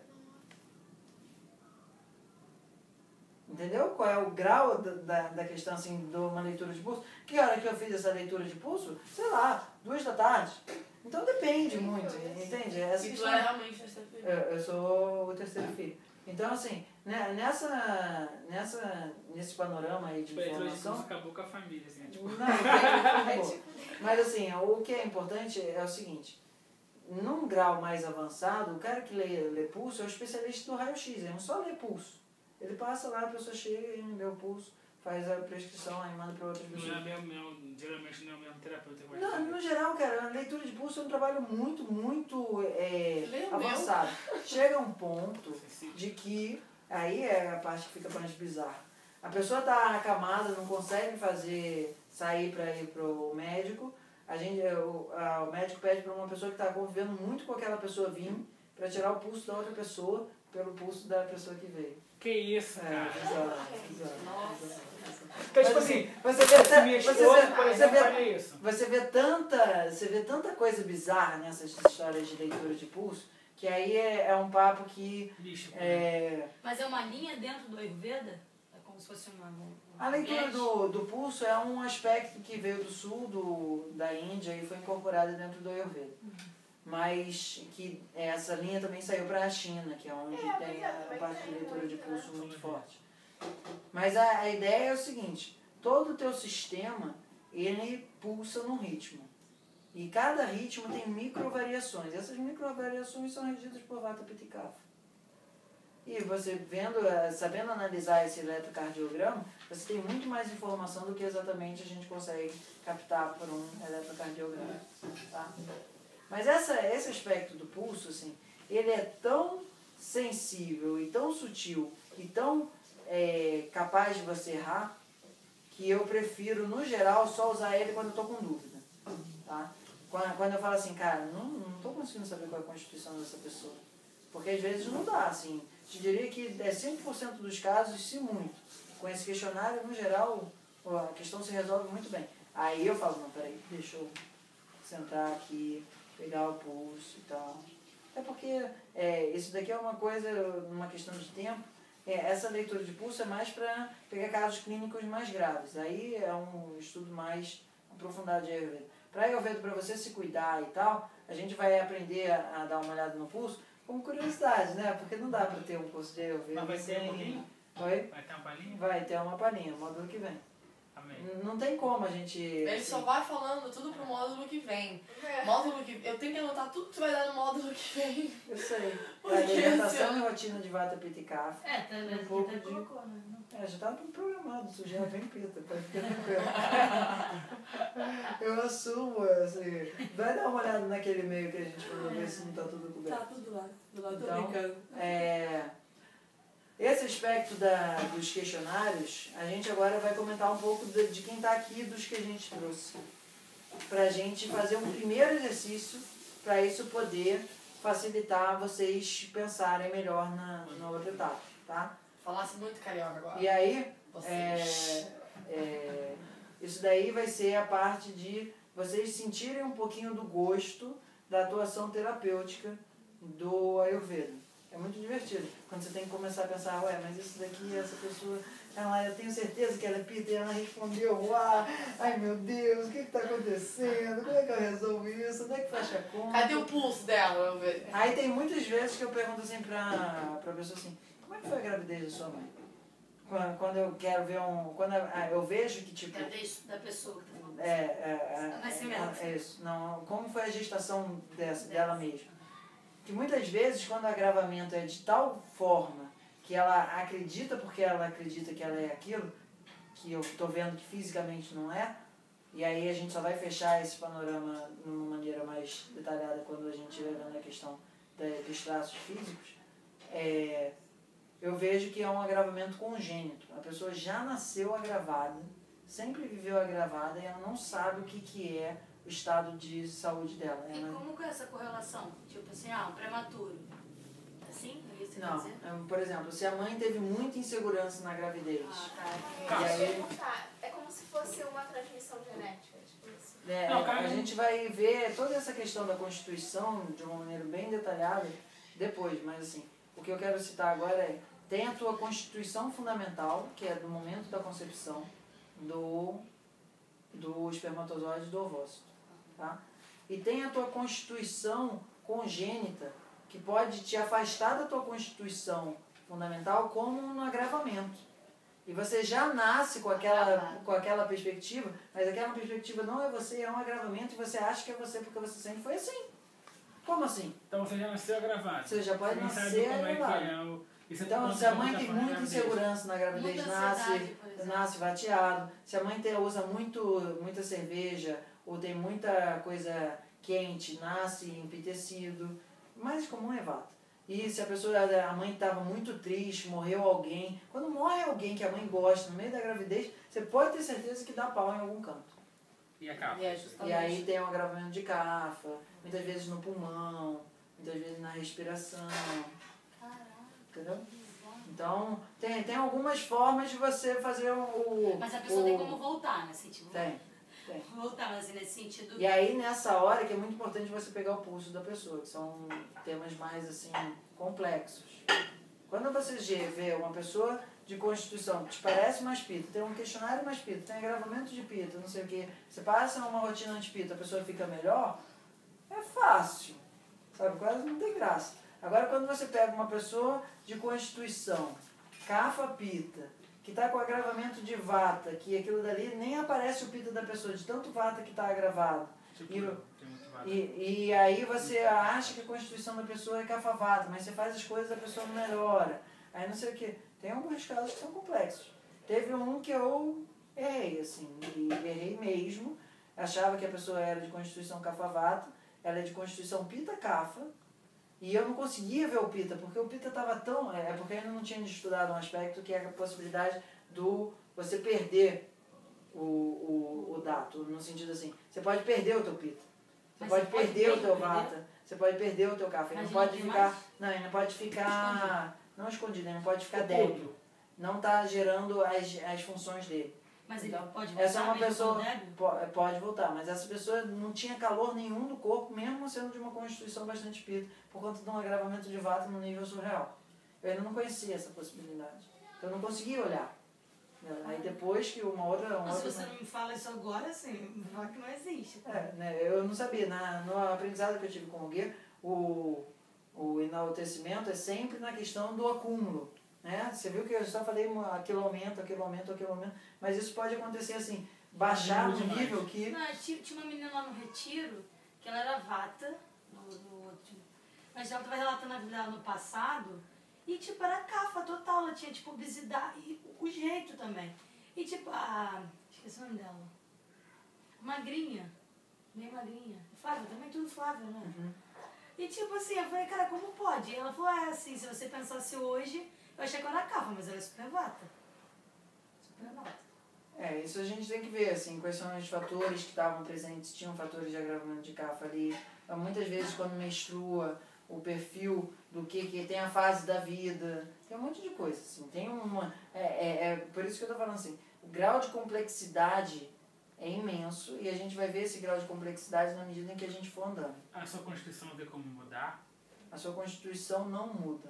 Entendeu? Qual é o grau da, da, da questão, assim, de uma leitura de pulso? Que hora que eu fiz essa leitura de pulso? Sei lá, duas da tarde. Então depende muito, entende? Essa E tu questão... é realmente terceiro filho. Eu, eu sou o terceiro filho. Então, assim, né, nessa, nessa, nesse panorama aí de Tipo, a leitura de informação... pulso acabou com a família, assim, é tipo... Não, não, não, não. Mas assim, o que é importante é o seguinte, num grau mais avançado, o cara que lê, lê pulso é o especialista do raio-x, ele não só lê pulso. Ele passa lá, a pessoa chega e lê o pulso, faz a prescrição, aí manda para outras Não é pessoas. mesmo, mesmo, geralmente não é o mesmo terapeuta que vai Não, fazer. no geral, cara, a leitura de pulso é um trabalho muito, muito é, Lê o avançado. Chega um ponto Sim. de que, aí é a parte que fica mais bizarra. A pessoa está acamada, não consegue fazer, sair para ir pro médico. A gente, o, a, o médico pede para uma pessoa que está convivendo muito com aquela pessoa vir para tirar o pulso da outra pessoa pelo pulso da pessoa que veio. Que isso, É, cara. bizarro, bizarro. Então, tipo Mas, assim, você vê, se minha você esposa, vê, por você exemplo, vê, faria isso. você vê tanta, você vê tanta coisa bizarra nessas histórias de leitura de pulso, que aí é, é um papo que Bicho, é, Mas é uma linha dentro do Ayurveda? É como se fosse uma... uma a leitura mesh? do, do pulso é um aspecto que veio do sul do, da Índia e foi incorporado dentro do Ayurveda. Mas que essa linha também saiu para a China, que é onde É, tem mas a, é, também parte de tem, leitura de né? pulso muito forte. Mas a, a ideia é o seguinte, todo o teu sistema, ele pulsa num ritmo. E cada ritmo tem microvariações. Essas microvariações são regidas por Vata Pitta e Kapha. E você vendo, eh, sabendo analisar esse eletrocardiograma, você tem muito mais informação do que exatamente a gente consegue captar por um eletrocardiograma. Tá? Mas essa, esse aspecto do pulso, assim, ele é tão sensível e tão sutil e tão é, capaz de você errar, que eu prefiro, no geral, só usar ele quando eu estou com dúvida. Tá? Quando, quando eu falo assim, cara, não, não estou conseguindo saber qual é a constituição dessa pessoa. Porque às vezes não dá, assim. Te diria que é cem por cento dos casos, se muito. Com esse questionário, no geral, a questão se resolve muito bem. Aí eu falo, não, peraí, deixa eu sentar aqui, pegar o pulso e tal. É porque é, isso daqui é uma coisa, uma questão de tempo. É, essa leitura de pulso é mais para pegar casos clínicos mais graves. Aí é um estudo mais aprofundado de Ayurveda. Para Ayurveda, para você se cuidar e tal, a gente vai aprender a, a dar uma olhada no pulso como curiosidade, né? Porque não dá para ter um curso de Ayurveda Mas vai ter um sem... pouquinho? Oi? Vai ter uma palhinha? Vai ter uma palhinha, módulo que vem. Amém. Não tem como a gente... Ele assim, só vai falando tudo pro módulo que vem. É. Módulo que eu tenho que anotar tudo que vai dar no módulo que vem. Eu sei. Porque, A alimentação assim, e rotina de Vata, Pitta e Kapha. É, tá, Um pouco até de- colocou, né? É, já tava programado, isso já vem Pitta, pode ficar tranquilo. Eu assumo, assim. Vai dar uma olhada naquele e-mail que a gente mandou ver se não tá tudo coberto. Tá tudo lá. Do lado, tô Então, brincando. É, esse aspecto da, dos questionários, a gente agora vai comentar um pouco de, de quem está aqui, dos que a gente trouxe. Para a gente fazer um primeiro exercício, para isso poder facilitar vocês pensarem melhor na, na outra etapa, tá? Falasse muito carioca agora. E aí, Vocês. é, é, isso daí vai ser a parte de vocês sentirem um pouquinho do gosto da atuação terapêutica do Ayurveda. É muito divertido. Quando você tem que começar a pensar, ué, mas isso daqui, essa pessoa, ela, eu tenho certeza que ela é Pitta e ela respondeu, uau, ai meu Deus, o que está acontecendo? Como é que eu resolvo isso? Onde é que fecha a conta? Cadê o pulso dela? Eu ver. Aí tem muitas vezes que eu pergunto assim pra, pra pessoa assim, como é que foi a gravidez da sua mãe? Quando, quando eu quero ver um... Quando eu, ah, eu vejo que tipo... Gravidez da pessoa que tá falando. É, é, é, Nascimento. é, é isso. Não, como foi a gestação dessa, dela mesma? Que muitas vezes quando o agravamento é de tal forma que ela acredita porque ela acredita que ela é aquilo, que eu estou vendo que fisicamente não é, e aí a gente só vai fechar esse panorama de uma maneira mais detalhada quando a gente estiver vendo a questão da- dos traços físicos, é, eu vejo que é um agravamento congênito. A pessoa já nasceu agravada, sempre viveu agravada e ela não sabe o que, que é o estado de saúde dela. E Ela- como que é essa correlação? Tipo assim, ah, um prematuro. Assim? É isso que você quer Não, dizer? é, por exemplo, se a mãe teve muita insegurança na gravidez, Ah, tá. E Deixa aí- eu perguntar, é como se fosse uma transmissão genética, tipo isso. né, Não, cara, a gente vai ver toda essa questão da Constituição de uma maneira bem detalhada depois, mas assim, o que eu quero citar agora é, tem a tua Constituição Fundamental, que é do momento da concepção do, do espermatozoide do ovócito, tá? E tem a tua Constituição congênita, que pode te afastar da tua Constituição Fundamental como um agravamento. E você já nasce com aquela, com aquela perspectiva, mas aquela perspectiva não é você, é um agravamento e você acha que é você porque você sempre foi assim. Como assim? Então você já nasceu gravado. Você já pode nem sabe nascer como é que agravado. é o... e você Então, não se a sabe mãe como tem tá muita falando insegurança na gravidez, Muita nasce, ansiedade, por exemplo. nasce vateado. Se a mãe tem, usa muito, muita cerveja ou tem muita coisa quente, nasce empitecido. O mais comum é vata. E se a pessoa, a mãe estava muito triste, morreu alguém. Quando morre alguém que a mãe gosta no meio da gravidez, você pode ter certeza que dá pau em algum canto. E a capa? E é E justamente. aí tem um agravamento de cafa, muitas vezes no pulmão, muitas vezes na respiração. Entendeu? Então, tem, tem algumas formas de você fazer o... o Mas a pessoa o, tem como voltar, né? Assim, tipo, Tem, tem. voltar, mas assim, nesse sentido. E aí, nessa hora, que é muito importante você pegar o pulso da pessoa, que são temas mais, assim, complexos. Quando você ge- vê uma pessoa de constituição que te parece mais pita, tem um questionário mais pita, tem agravamento de pita, não sei o quê, você passa uma rotina antipita, a pessoa fica melhor, é fácil, sabe? Quase não tem graça. Agora, quando você pega uma pessoa de constituição, cafa pita, que está com agravamento de vata, que aquilo dali nem aparece o pita da pessoa, de tanto vata que está agravado. Tipo, E, o- tem muito vato. e, e aí você acha que a constituição da pessoa é cafavata, mas você faz as coisas e a pessoa não melhora. Aí não sei o que. Tem alguns casos que são complexos. Teve um que eu errei, assim, e errei mesmo. Achava que a pessoa era de constituição cafavata, ela é de constituição pita-cafa, e eu não conseguia ver o pita, porque o pita estava tão... É porque eu ainda não tinha estudado um aspecto que é a possibilidade do você perder o, o, o dato, no sentido assim, você pode perder o teu pita, você Mas pode você pode perder o teu perder? vata, você pode perder o teu café, ele Mas não não pode tem ficar... mais? Não, ele não pode ficar... Não escondido, ele não pode ficar Oculto. débil. Não está gerando as, as funções dele. Mas ele Então, pode voltar essa é uma mesmo pessoa... quando débil? po- Pode voltar, mas essa pessoa não tinha calor nenhum do corpo, mesmo sendo de uma constituição bastante pita, por conta de um agravamento de vata no nível surreal. Eu ainda não conhecia essa possibilidade. Eu não conseguia olhar. Aí depois que uma outra... Uma Mas se outra você não me fala isso agora, assim, fala que não existe. é, né, eu não sabia. Na, no aprendizado que eu tive com o guia, o, o enaltecimento é sempre na questão do acúmulo. Né? Você viu que eu só falei aquilo aumenta, aquilo aumenta, aquilo aumenta, mas isso pode acontecer assim, baixar no nível que... Não, tinha, tinha uma menina lá no retiro, que ela era vata, no, no outro, mas ela estava relatando a vida dela no passado, e tipo, era cafa total, ela tinha tipo obesidade, e o jeito também. E tipo, a... esqueci o nome dela. Magrinha, bem magrinha. Flávia, também tudo Flávia, né? Uhum. E tipo assim, eu falei, cara, como pode? E ela falou, é assim, se você pensasse hoje, eu achei que eu era cafa, mas ela é super vata. Super vata. É, isso a gente tem que ver, assim, quais são os fatores que estavam presentes, tinham fatores de agravamento de cafa ali. Então, muitas vezes, quando menstrua, o perfil do que, que tem a fase da vida, tem um monte de coisa, assim, tem uma... É, é, é por isso que eu tô falando assim, o grau de complexidade é imenso e a gente vai ver esse grau de complexidade na medida em que a gente for andando. A sua Constituição vê como mudar? A sua Constituição não muda.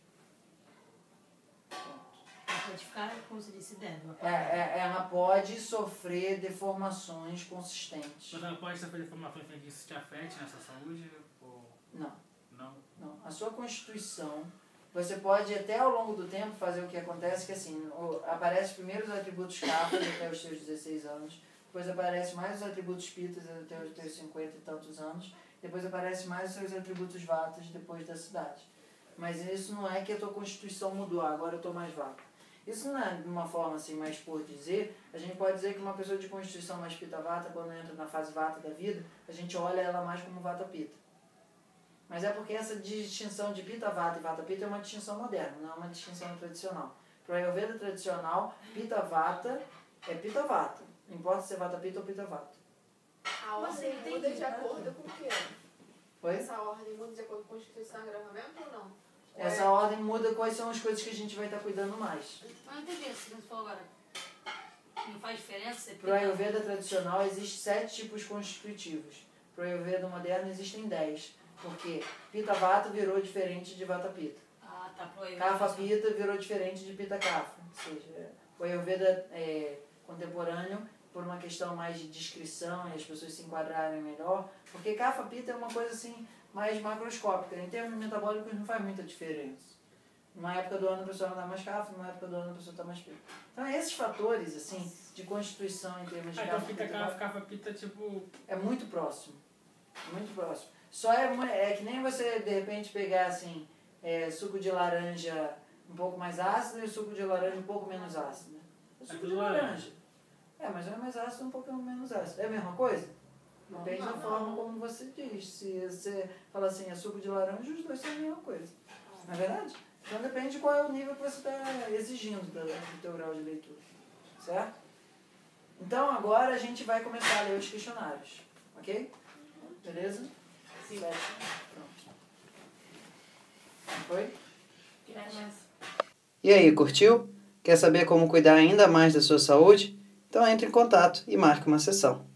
Ela pode ficar, como você disse, débil. É, é, ela pode sofrer deformações consistentes. Mas ela pode sofrer deformações que isso te afete na sua saúde? Ou Não. não? Não. A sua Constituição, você pode até ao longo do tempo fazer o que acontece, que assim, o, aparece primeiro os atributos cáfados até os seus dezesseis anos, depois aparece mais os atributos pitas até os teus cinquenta e tantos anos, depois aparece mais os seus atributos vatas depois da cidade. Mas isso não é que a tua Constituição mudou, agora eu estou mais vata. Isso não é de uma forma assim mais por dizer, a gente pode dizer que uma pessoa de Constituição mais pita-vata, quando entra na fase vata da vida, a gente olha ela mais como vata-pita. Mas é porque essa distinção de pita-vata e vata-pita é uma distinção moderna, não é uma distinção tradicional. Para o Ayurveda tradicional, pita-vata é pita-vata. Não importa se é vata-pita ou pita-vata. A ordem Você muda entende, de né? acordo com o quê? Oi? Essa ordem muda de acordo com a Constituição e agravamento ou não? Ou Essa é- ordem muda quais são as coisas que a gente vai estar cuidando mais. Eu não entendi isso que você falou agora. Não faz diferença você Para o Ayurveda tradicional, existem sete tipos constitutivos. Para o Ayurveda moderno, existem dez. Porque Pita-Vata virou diferente de Vata-Pita. Ah, tá. Pro Kapha-Pita virou diferente de Pita-Kapha. Ou seja, o Ayurveda é, contemporâneo, por uma questão mais de descrição e as pessoas se enquadrarem melhor, porque Kapha-Pita é uma coisa assim mais macroscópica. Em termos metabólicos não faz muita diferença. Numa época do ano a pessoa está mais Kapha, numa época do ano a pessoa está mais Pita. Então esses fatores assim, de constituição em termos de Ah, então Kapha, pita, Pita, cafa, Vata, cafa, pita, tipo... é muito próximo. Muito próximo. Só é, mu- é que nem você, de repente, pegar assim, é, suco de laranja um pouco mais ácido e o suco de laranja um pouco menos ácido. Né? O suco tudo de laranja. laranja. É, mas um é mais ácido e um pouco menos ácido. É a mesma coisa? Depende da forma como você diz. Se você fala assim, é suco de laranja, os dois são a mesma coisa. Não é verdade? Então depende de qual é o nível que você está exigindo do, do teu grau de leitura. Certo? Então agora a gente vai começar a ler os questionários. Ok? Beleza? Sim. Pronto. Foi? E aí, curtiu? Quer saber como cuidar ainda mais da sua saúde? Então entre em contato e marque uma sessão.